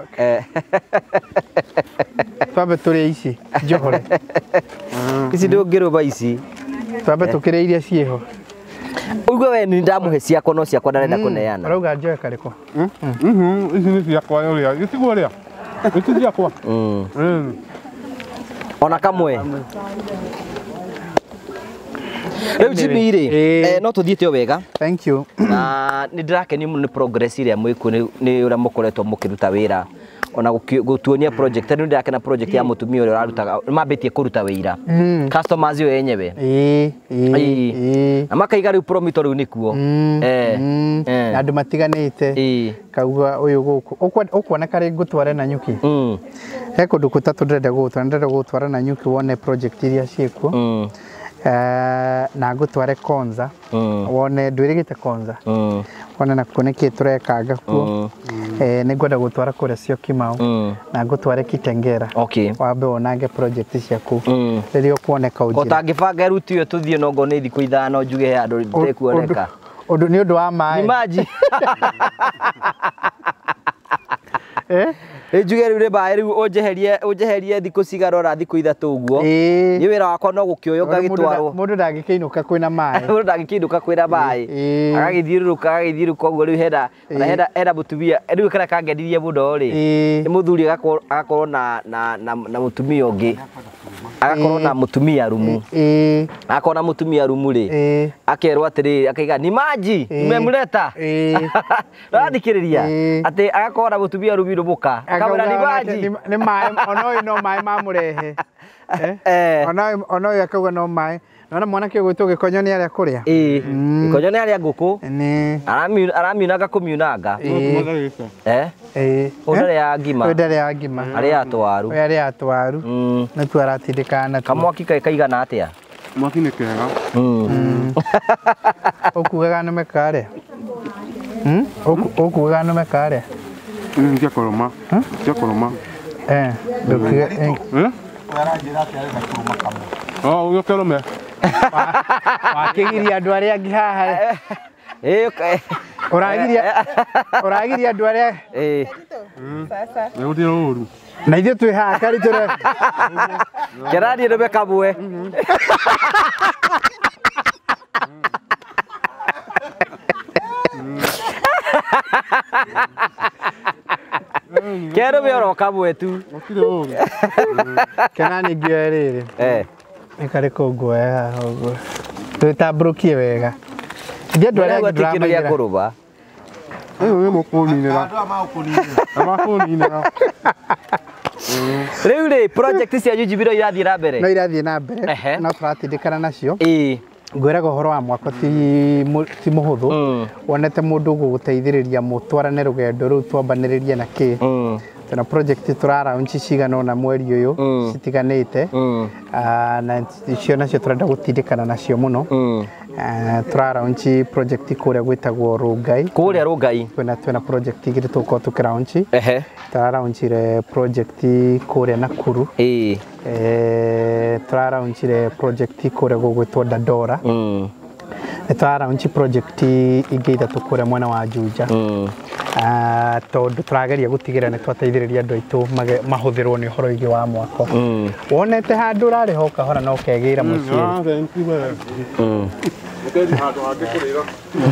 Twambe tũrĩe ici njohore. Ici ndũngĩrũma ici. Twambe tũkĩrĩa iria ciĩho. Ugo we ni ndamuhe ciakwa no ciakwa ndarenda kuneana. Urauga njoe kariko. Ici nĩ ciakwa ũrĩa. Gĩtigwo rĩa. Ici ciakwa. Ona kamwe. Rĩu Jimmy no tuthiĩte o wega. Thank you. Na nĩ ndĩrakenia mũno nĩ progress iria mwĩkuo nĩ ũrĩa mũkoretwo mũkĩruta wĩra. Ona gũtuonia project nĩ ndĩrakena project ya mũtumia ũrĩa ũrarutaga mambĩtie kũruta wĩra. Customers yo yenyewe. Na makaiga rĩu promito rĩu nĩkuo. Andũ matiganĩte. Kauga ũyũ gũkũ. Ũkuona karĩ ngũtware na nyuki. He kũndũ gũtatũ ndĩrenda gũtwara na nyuki wone project iria ciĩkuo. Na ngũtware Konza. Wone ndwĩrĩgĩte Konza. Wone na kuoneke tũrekanga kuo. Nĩ ngwenda gũtwara kũrĩa cio Kimau. Na ngũtware Kitengera. Wambe wonange project ciaku. Rĩrĩa ũkuoneka ũnjĩra. Ũtangĩbanga ruti ũyũ tũthiĩ no ngo nĩ thikũ ithano njuge he andũ ndĩkuoneka. Ũndũ nĩ ũndũ wa maĩ. Imaji. Njuge rĩu rĩbaĩ rĩu ũnjeherie thikũ cigarora thikũ ithatũ ũguo. Nĩ wĩra wakwa no gũkĩoywo ngagĩtwarwo. Mũndũ ndangĩkĩinũka kwĩna maĩ. Mũndũ ndangĩkĩinũka kwĩna maĩ. Agagĩthiũrũrũka ũguo rĩu hena mũtumia. Rĩu kĩrĩa kangenirie mũno rĩ. Nĩ mũthuri agakorwo na mũtumia ũngĩ. Agakorwo na mũtumia rumu. Agakorwo na mũtumia rumu rĩ. Akerwo atĩrĩrĩ akaiga ni maji nimemleta. Rathikĩrĩria atĩ agakorwo na mũtumia rumu rũmuka. Kamera ni maji. Nĩ maĩ ona ũyũ no maĩ mamũrehe. Ona ũyũ akauga no maĩ. Nona mwanake gwĩtwo Gĩkonyo nĩ arĩa kũrĩa. Gĩkonyo nĩ arĩa ngũkũ. Aramiunanga kũmiunanga. Ũndarĩ ya ngima. Ũndarĩ ya ngima. Arĩa atwaru. Arĩa atwaru. Nĩtu aratindĩkana natuo. Kamwaki kaigana atĩa? Mwaki nĩ kega. Ũkugaga nũme karĩa. Ũkugaga nũme karĩa. Ciakoroma. Ciakoroma. Ndũkiga. Ũgĩkorome. Wakĩgiria andũ arĩa angĩ haha. Ũragiria andũ arĩa. Nĩ gũtirĩ ũru. Na ithuĩ twĩ haha Karitũ rĩ. Kĩranie nũme kamwe. Kero beoro kamwe tu. Gutire ũru. Kenani ngĩerĩrĩ. Ikare kũngũ wega ũguo. Twĩtambũrũkie wega. Ndĩndũ arĩa ndĩramenya kũrũba. Ũyũ nĩ mũkũninĩra. Amakũninĩra. Rĩu rĩ project cia Jujibiro irathiĩ na mbere. No irathiĩ na mbere. No tũratindĩkana nacio. Ngwĩraga ũhoro wa mwako ti mũhũthũ. Wonete mũndũ ũgũgũteithĩrĩria mũtwarane rũgendo rũu twambanĩrĩrie na kĩ. Tuna project tũraraunchi cigana ona mweri ũyũ citiganĩte. Na icio nacio tũrenda gũtindĩkana nacio mũno. Tũraraunchi project kũrĩa gwĩtagwo Rũngai. Kũrĩa Rũngai. Twĩna project igĩrĩ tũkorwo tũkĩraunchi. Tũraraunchire project kũrĩa Nakuru. Tũraraunchire project kũrĩa gũgwĩtwo Dandora. Tũraraunchi project ingĩ ithatũ kũrĩa mwena wa Juja. Tondũ tũrageria gũtigĩrĩra nĩ twateithĩrĩria andũ aitũ mahũthĩrwo nĩ ũhoro wĩgiĩ wa mwako. Wonete handũ ũrarĩ ho kahora no kegĩra mũciĩ. Ũkethi handũ hangĩ kũrĩra.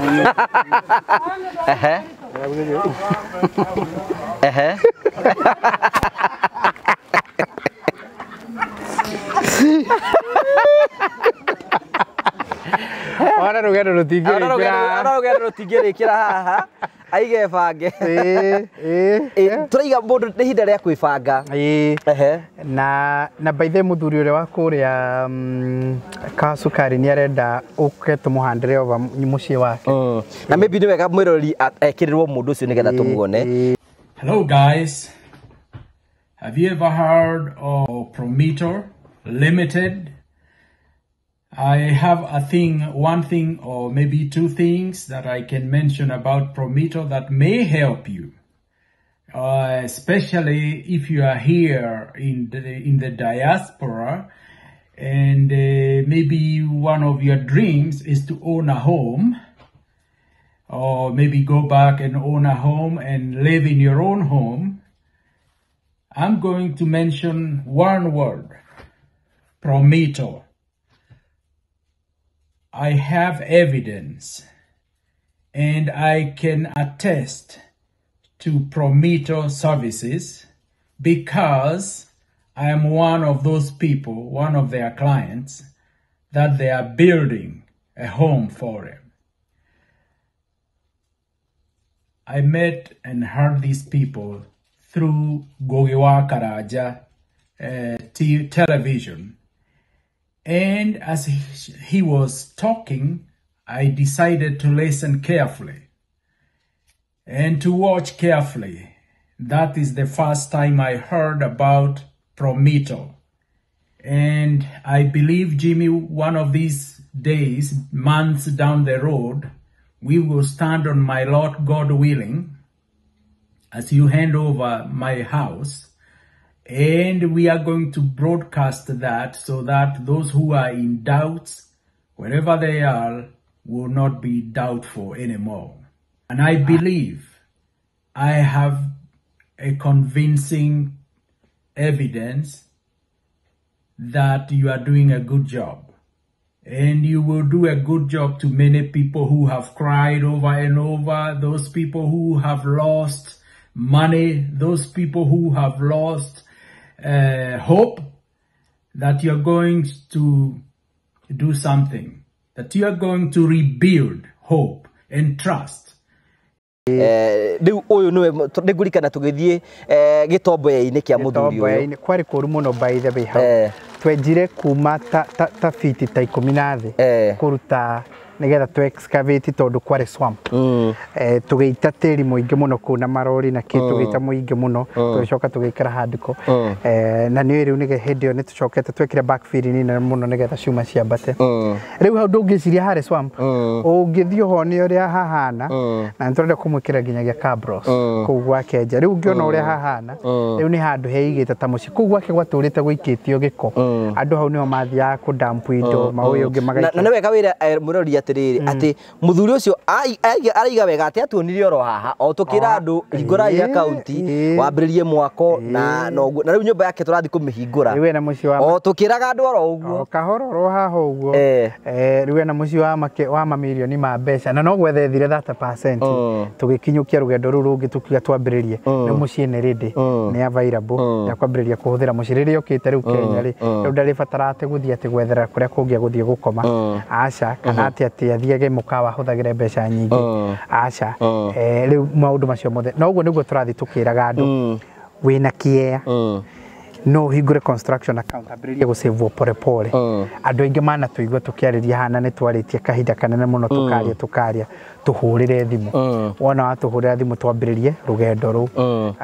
Ona rũgendo rũtingĩrĩkĩra haha. Aige bange. Tũraiga mũndũ nĩ ihinda rĩa kwĩbanga. Na by the mũthuri ũrĩa wa kũrĩa Kasukari nĩ arenda ũke tũmũhandĩre ova mũciĩ wake. Na maybe nĩ wega mwĩrori ekĩrĩrwo mũndũ ũcio nĩgetha tũmuone. Hello guys. Have you ever heard of Prometer Limited? I have one thing or maybe two things that I can mention about Prometer that may help you. Especially if you are here in the diaspora and maybe one of your dreams is to own a home or maybe go back and own a home and live in your own home. I'm going to mention one word, Prometer. I have evidence and I can attest to Prometer services because I am one of those people, one of their clients, that they are building a home for them. I met and heard these people through Gogiwa Karaja television. And as he was talking, I decided to listen carefully and to watch carefully. That is the first time I heard about Prometer. And I believe, Jimmy, one of these days, months down the road, we will stand on my lot, God willing, as you hand over my house. And we are going to broadcast that so that those who are in doubts, wherever they are, will not be doubtful anymore. And I believe I have a convincing evidence that you are doing a good job. And you will do a good job to many people who have cried over and over, those people who have lost money, those people who have lost hope, that you're going to do something, that you are going to rebuild hope and trust. Rĩu ũyũ nĩ ngũrikana tũgĩthiĩ gĩtomboya-inĩ kĩa mũthuri ũyũ. Kwarĩ kũru mũno by the way. Twenjire kuma ta fiti ta 10 na thĩ kũruta nigetha tu excavate tondu kware swamp. Tugeita tĩri mũingĩ mũno kũu na marori na kĩ tugeita mũingĩ mũno tũcoka tũgĩkĩra handiko. Na nĩ rĩu nĩge hĩndĩ ĩyo nĩ tũcokete twekire backfill nini mũno nigetha ciuma ciambate. Rĩu hau ndũngĩciria harĩ swamp ũngĩthiĩ ho nĩ ũrĩa hahana na nĩtũrenda kũmwĩkĩra nginyagia cabros kũu gwake nja. Rĩu ũngĩona ũrĩa hahana rĩu nĩ handũ heigĩte ta mũciĩ kũu gwake gwatũrĩte gũikĩtio gĩko. Andũ hau nĩo mathiaga kũdampu indo maũyũ ũngĩ magaikio. Na nĩ wega wĩra mũrori atĩ atiriri ati muthuri ucio araiga wega ati atuonire oro haha o tukira andu hingurai account wambiririe mwako na riu nyumba yake turathi kumihingura riu na muci wa o tukiraga andu oro uguo kahoro ro haha uguo riu na muci wa mamilioni ma mbeca na no gwethethire 30% tugikinyukia rugendo ru rungi tukiga twambiririe ni muci ni ready ni available ya kwambiriria kuhuthira muci riri ukite riu Kenya ri riu ndari fatara ati guthia ati gwethera kuria kungia guthie gukoma aca kana ati athiage mukawa huthagire mbeca nyingi aca riu maundu macio mothe no uguo niguo turathi tukiraga andu wina kiea no hingure construction account ambiririe gusave pore pore andu aingi mana tuigua tukiariria hana ni twaritie kahinda kanene muno tukaria tuhurire thimu wona watuhurira thimu twambiririe rugendo ru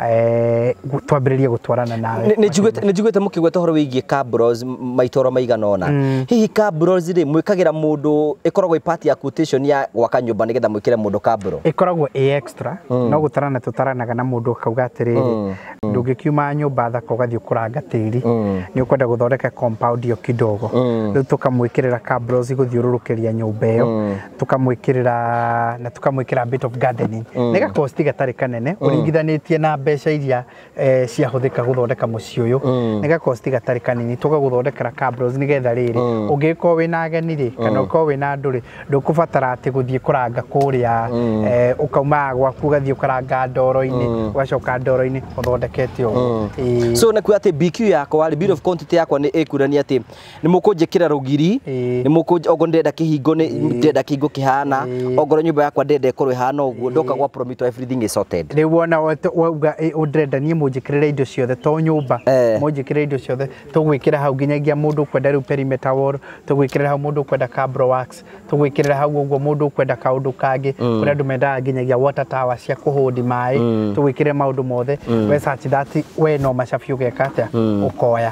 twambiririe gutwarana nawe ni jiguete mukigweta horo wigie cabros maitoro maigana ona hihi cabros ri mwikagira mundu ikoragwo ipati ya quotation ya gwaka nyumba nigetha mwikire mundu cabro ikoragwo extra no gutarana tutaranaga na mundu kauga atiriri ndugikiuma nyumba thaka ugathie kuranga tiri ni ukwenda guthondeka compound yo kidogo riu tukamwikirira cabros guthiururukiria nyumba iyo tukamwikirira na tukamwikira bit of gardening nega cost gatari kanene uringithanitie na mbeca iria cia huthika guthondeka muci uyu nega cost gatari kanini tugaguthondekera cabros nigetha riri ungiko wina ageni ri kana uko wina nduri ndukubatara ati guthie kuranga kuria ukauma gwaku gathie kuranga ndoro-ini ugacoka ndoro-ini uthondekete uguo so na kuya ati BQ yako wali bit of quantity yako ni ikurani ati ni mukunjikira rugiri ni mukunj ogo ndenda kihingo ni ndenda kihingo kihana ogoro nyumba yakwa ndende korwe hana uguo ndoka gwa promise everything is sorted riu wona wauga undrenda nie munjikirira indo ciothe to nyumba munjikirira indo ciothe tugwikira hau nginyagia mundu kwenda riu perimeter wall tugwikirira hau mundu kwenda cabro works tugwikirira hau uguo mundu kwenda kaundu kangi kuria andu mendaga nginyagia water tower cia kuhundi mai tugwikire maundu mothe we search that we no macabi ugeka atia ukoya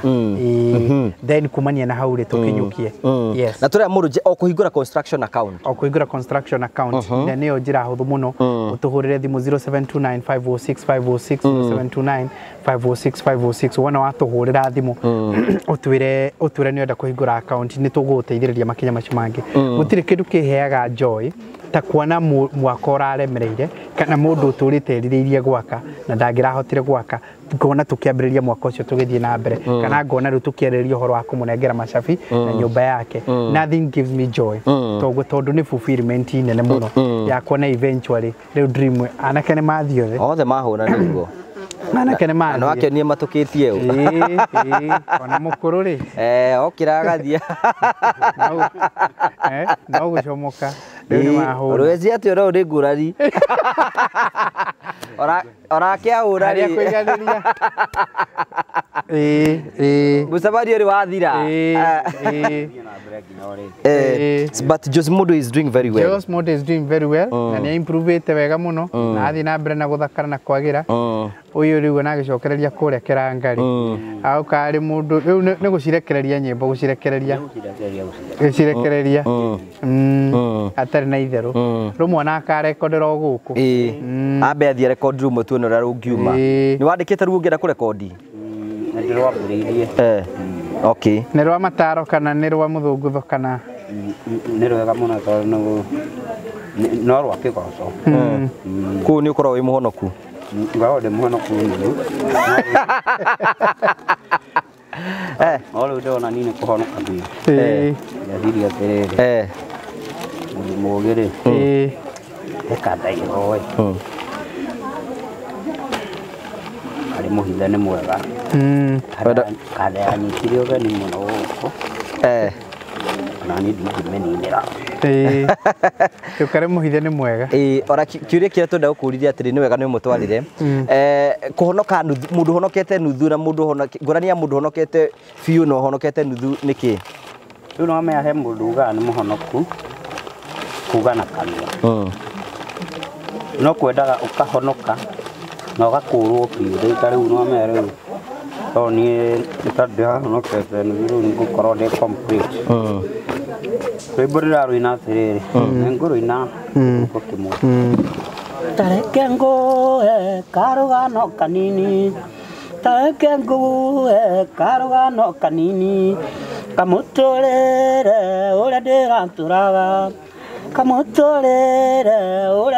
then kumania na hau ri tukinyukie yes na turia mundu o kuhingura construction account na niyo njira huthu muno utuhurire thimu 0729506506 0729506506 wona watuhurira thimu utwire ni wenda kuhingura account ni tuguteithiriria makinya macio mangi gutire kindu kiheaga joy ta kuona mwako uraremereire kana mundu uturite ririririe gwaka na ndangirahotire gwaka ngona tukiambiriria mwako ucio tugithie na mbere kana ngona riu tukiarĩrĩria uhoro wa kumunengera macabi na nyumba yake nothing gives me joy tondu ni fulfillment nene muno ya kuona eventually riu dream anake ni mathio the othe mahuna niguo anake ni mathio no akenie matukitie u ona mukuru ri okira gathia no gucomoka riu ni mahuna rwezi ati ro ri ngurari ora kia urari kuiganiria musabari ri wathira but Jose Mundo is doing very well. Jose Mundo is doing very well na ni improve wega muno na athi na mbere na guthakara na kwagira uyu riu na gicokereria kuria kirangari au kari mundu riu ni gucirekereria nyimbo gucirekereria atari na itheru riu mwana akarekondera guku ambe athie record room tuone ura rungiuma ni wandikite riu ungienda kurekodi ndirwa mbiririe okay ni rwa mataro kana ni rwa muthungutho kana ni rwega muno tondu no rwa kigoco ku ni ukorwo wi muhonoku ngao de muhonoku ni olo ndona nini kuhonoka bi yathiri atiriri mugire ekadai oi ari muhitha ni mwega kada yanyitire ugeni muno guku na ni ndingimeninira tukare muhithe ni mwega ora kiuria kiria twenda gukurithia atiri ni wega ni mutwarire kuhonoka mundu honokete nuthu na mundu ngurania mundu honokete fiu no honokete nuthu niki riu no meahe mundu uga ni muhonoku kuga na kanua no kwendaga ukahonoka na ugakurwo biu riu no mere riu to ni ndihonokete nuthu ni gukorwo ndi complete Februari na tiriri nguru ina kokimo tareke ngo karugano kanini tareke ngo karugano kanini kamutorere ora ndira turaga Kamutorere ora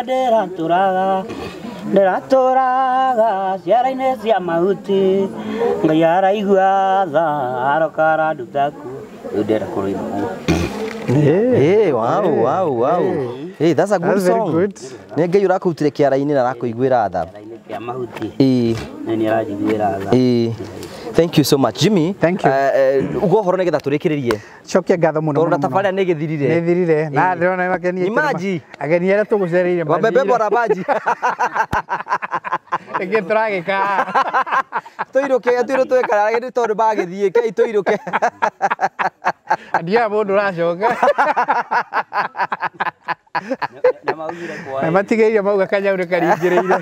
Deraturaga ciara-inĩ cia mahuti Ngai araigua tha arokara ndutaku rĩu ndĩrenda kũrũima. Hey, wow. Hey, that's a good song. Nĩ Ngai ũrakũrutire kĩara-inĩ na arakũiguĩra tha. Kĩara-inĩ kĩa mahuti. Nĩ arajiguĩra tha. Thank you so much, Jimmy. Thank you. Ugo horo nĩgetha tũrĩkĩrĩrie. Cokia ngatho mũno. Tondũ tabarĩra nĩ gĩthirire. Nĩ thirire. Na ndĩrona makeni. Imaji. Ageni arĩa tũgũcereire maji. Wabebe bora maji. Ege tũragĩka. Tũirũke twĩkara ageni tondũ bagĩthiĩ kei tũirũke. Ndia mũndũ ũracoka. Na matigĩire mauga kanyaũ nĩ karingĩrĩire.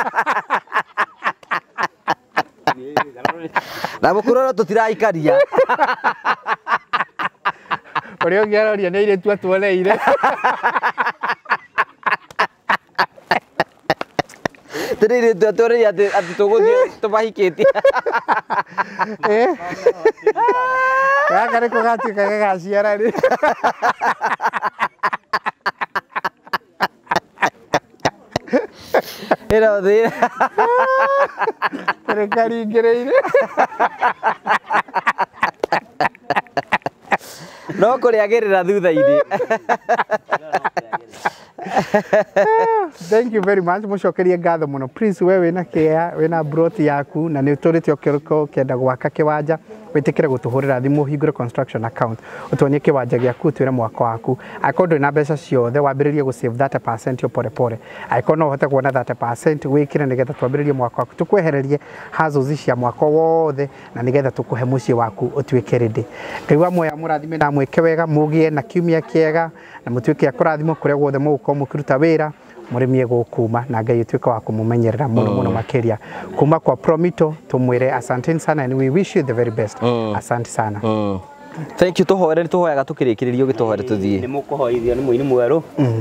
Na mũkũrora tũtiraikaria. Ũrĩa ũngĩaroria nĩ airĩtu atuoneire. Tũrĩire tuoneire atĩ tũgũthiĩ tũmahikĩtie. Gaka nĩko gatuĩka gagaciara rĩ. Ĩno thĩ. Nĩ karingĩrĩire. No kũrĩagĩrĩra thutha-inĩ. Thank you very much. Mũcokerie ngatho mũno. Prince we wĩna kĩa, wĩna broti yaku na nĩ ũtũrĩte ũkĩenda gwaka kĩwanja wĩtĩkĩre gũtũhũrĩra thimũ ũhingũre construction account ũtuonie kĩwanja gĩaku ũtwĩre mwaka waku. Angĩkorwo ndũrĩ na mbeca ciothe wambĩrĩrie gũ-save 30% yo pole pole. Angĩkorwo no ũhote kuona 30% wĩkĩre nĩgetha twambĩrĩrie mwaka waku tũkwehererie hassles cia mwaka wothe na nĩgetha tũkũhe mũciĩ waku ũtuĩke ready. Ngai wa muoya mũrathime na mwĩke wega mũgĩe na kiumia kĩega na mũtuĩke a kũrathimwo kũrĩa guothe mũgũkorwo mũkĩruta wĩra mũrĩmi egũkuma na Ngai ũtuĩke wa kũmũmenyerera mũno makĩria. Kuma kwa Promito tumwĩre asante sana and we wish you the very best. Asante sana. Thank you. Tũhoere nĩ tũhoyaga tũkĩrĩkĩrĩria ũgĩtũhoere tũthiĩ. Nĩ mũkũhoithio nĩ mũini mwerũ.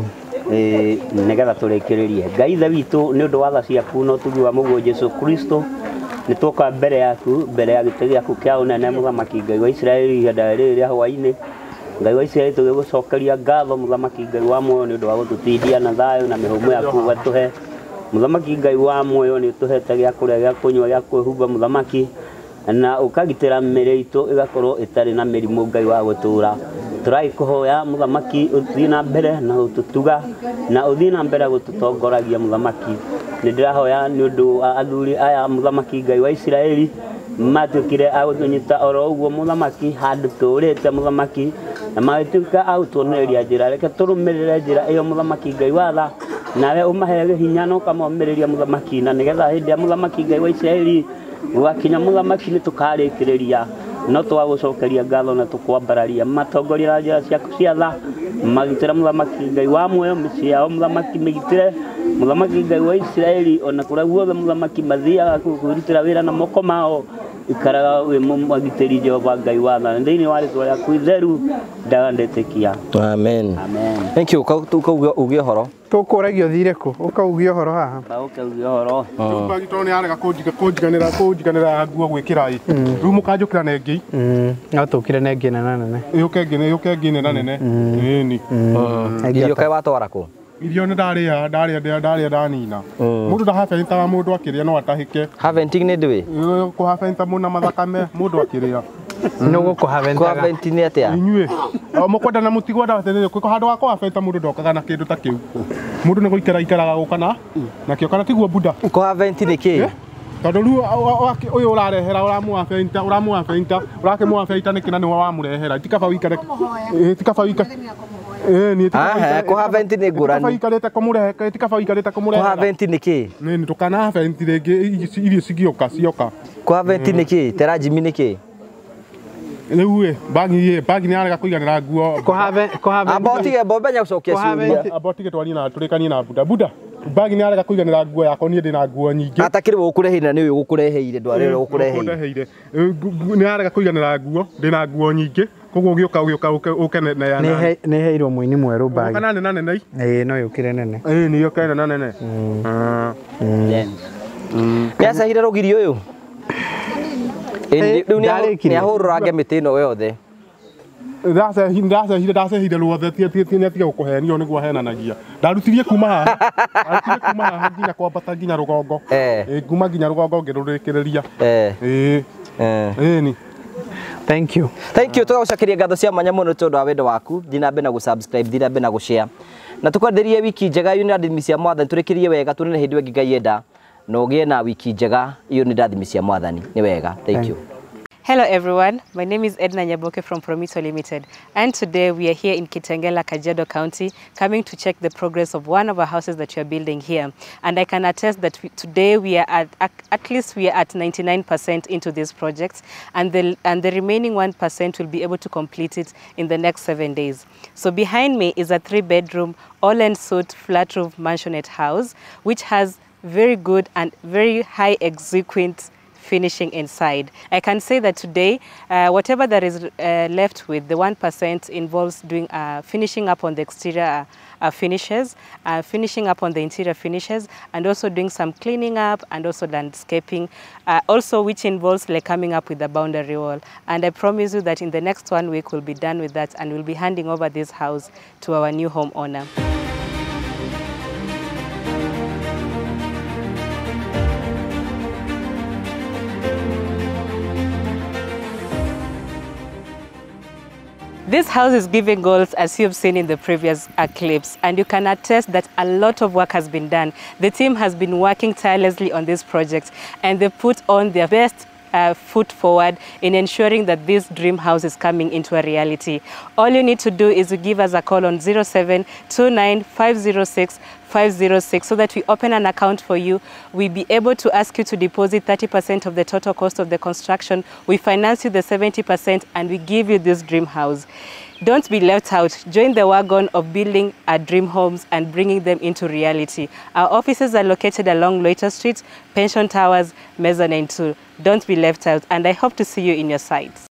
Nĩgetha tũrĩkĩrĩrie. Ngai ithe witũ nĩ ũndũ wa tha ciaku na ũtugi wa mũguo Jesu Kristo nĩ tũka mbere yaku mbere ya gĩtĩ gĩaku kĩa ũnene mũthamaki Ngai wa Isiraeli ihinda rĩrĩ rĩa hwaĩ-inĩ. Ngai wa Isiraeli tũgĩgũcokeria ngatho mũthamaki Ngai wa muoyo nĩ ũndũ wa gũtũteithia na thayũ na mĩhũmũ yaku watũhe. Mũthamaki Ngai wa muoyo nĩ ũtũhete gĩa kũrĩa gĩa kũnyua gĩa kwĩhumba mũthamaki na ũkagitĩra mĩĩrĩ itũ ĩgakorwo ĩtarĩ na mĩrimũ Ngai wa gũtũũra. Tũragĩkũhoya mũthamaki ũthiĩ na mbere na ũtũtuga na ũthiĩ na mbere gũtũtongoragia mũthamaki. Nĩ ndĩrahoya nĩ ũndũ wa athuri aya mũthamaki Ngai wa Isiraeli matuĩkire a gũtũnyita oro ũguo mũthamaki handũ tũũrĩte mũthamaki na magĩtuĩka a gũtuonereria njĩra. Reke tũrũmĩrĩre njĩra ĩyo mũthamaki Ngai wa tha nawe ũmahe hinya na ũkamomĩrĩria mũthamaki na nĩgetha hĩndĩ ya mũthamaki Ngai wa Isiraeli gwakinya mũthamaki nĩ tũkarĩkĩrĩria no twagũcokeria ngatho na tũkwambararia matongoria na njĩra ciaku cia tha magitĩra mũthamaki Ngai wa muoyo mĩciĩ yao mũthamaki mĩgitĩre mũthamaki Ngai wa Isiraeli ona kũrĩa guothe mũthamaki mathiaga kũrutĩra wĩra na moko mao ikaraga wĩ mũgitĩri Jehova Ngai wa tha thĩinĩ wa rĩtwa rĩaku itheru ndagandĩtĩkia. Amen. Thank you. Ukauga ugie horo tũkũragio thire kũ ũkaugia horo haha ũkaugia horo Tũmbagitwo nĩ arega kũnjiganĩra nguo gwĩkĩra ĩ rĩu mũkanjũkĩra nengĩ no tũkire nengĩ nene nene yũke ngĩ nene ĩni irio kaĩ watwara kũ irio nĩ ndarĩa ndanina mũndũ ndahafenitaga mũndũ akĩrĩa no atahĩke haventing nĩ ndũĩ kũhafenta mũna mathakame mũndũ akĩrĩa no gũkũhaventaga kũhaventi nĩ atĩa inyuĩ mũkwenda na mũtigwenda atĩ kwĩ handũ wa kũhafenta mũndũ ndokaga na kĩndũ ta kĩu mũndũ nĩ gũikaraga gũkana nakĩo kana tiguo bunda kũhaventi nĩ kĩ tondũ rĩu ũyũ ũrarehera ũramũhafenta ũrakĩmũhafenta nĩkĩ na nĩwe wamũrehera tikaba wĩikare kũhaventi nĩ ngũrani tikaba wĩikarĩte kũmũrehe kũhaventi nĩ kĩ nĩ tũkanahafenti rĩngĩ irio cigĩũka kũhaventi nĩ kĩ tera Jimmy nĩ kĩ rĩu bagi nĩ arega kũiganĩra nguo abotige mbomenya gũcokia ciũria abotige twarie na tũrĩkanie na bunda bagi nĩ arega kũiganĩra nguo yakwa niĩ ndĩna nguo nyingĩ atakĩrĩ gũkũreheire na nĩ ũyũ gũkũreheire ndwarĩ gũkũreheire nĩ arega kũiganĩra nguo ndĩna nguo nyingĩ koguo ũgĩũka ũkeneana nĩ heirwo mũini mwerũ bagi kana nene ĩ no yũkire nene nĩ yũkire nene nĩ acahire rũgiri ũyũ rĩu nĩ ahũrũrange mĩtĩ ĩno yothe ndacehire ruothe tiga gukuhenio niguo henanagia ndarutirie kuma haha nginya kwambata nginya rugongo kuma nginya rugongo ngirurikiria ni Thank you. Tugagucakiria ngatho cia mwanya muno tondu wa wendo waku. Thina mbe na gusubscribe, thina mbe na gushare. Na tukwenderie wiki njega iyo ni ndathimi cia Mwathani turikirie wega tunene hindi wengi Ngai enda. Na ugie na wiki njega iyo ni ndathimi cia Mwathani. Ni wega. Thank you. Hello everyone, my name is Edna Nyaboke from Promito Limited, and today we are here in Kitengela, Kajiado County, coming to check the progress of one of our houses that we are building here. And I can attest that today we are at least we are at 99% into this project, and the remaining 1% will be able to complete it in the next 7 days. So behind me is a 3-bedroom, all-en-suite flat roof mansionette house, which has very good and very high exquisite finishing inside. I can say that today, whatever that is left with, the 1% involves doing finishing up on the exterior finishes, finishing up on the interior finishes, and also doing some cleaning up and also landscaping, also which involves like coming up with the boundary wall. And I promise you that in the next 1 week we'll be done with that and we'll be handing over this house to our new homeowner. This house is giving goals, as you've seen in the previous clips, and you can attest that a lot of work has been done. The team has been working tirelessly on this project, and they put on their best foot forward in ensuring that this dream house is coming into a reality. All you need to do is to give us a call on 0729 506 506 so that we open an account for you. We'll be able to ask you to deposit 30% of the total cost of the construction. We finance you the 70% and we give you this dream house. Don't be left out. Join the wagon of building our dream homes and bringing them into reality. Our offices are located along Loiter Street, Pension Towers, Mezzanine 2. Don't be left out, and I hope to see you in your sites.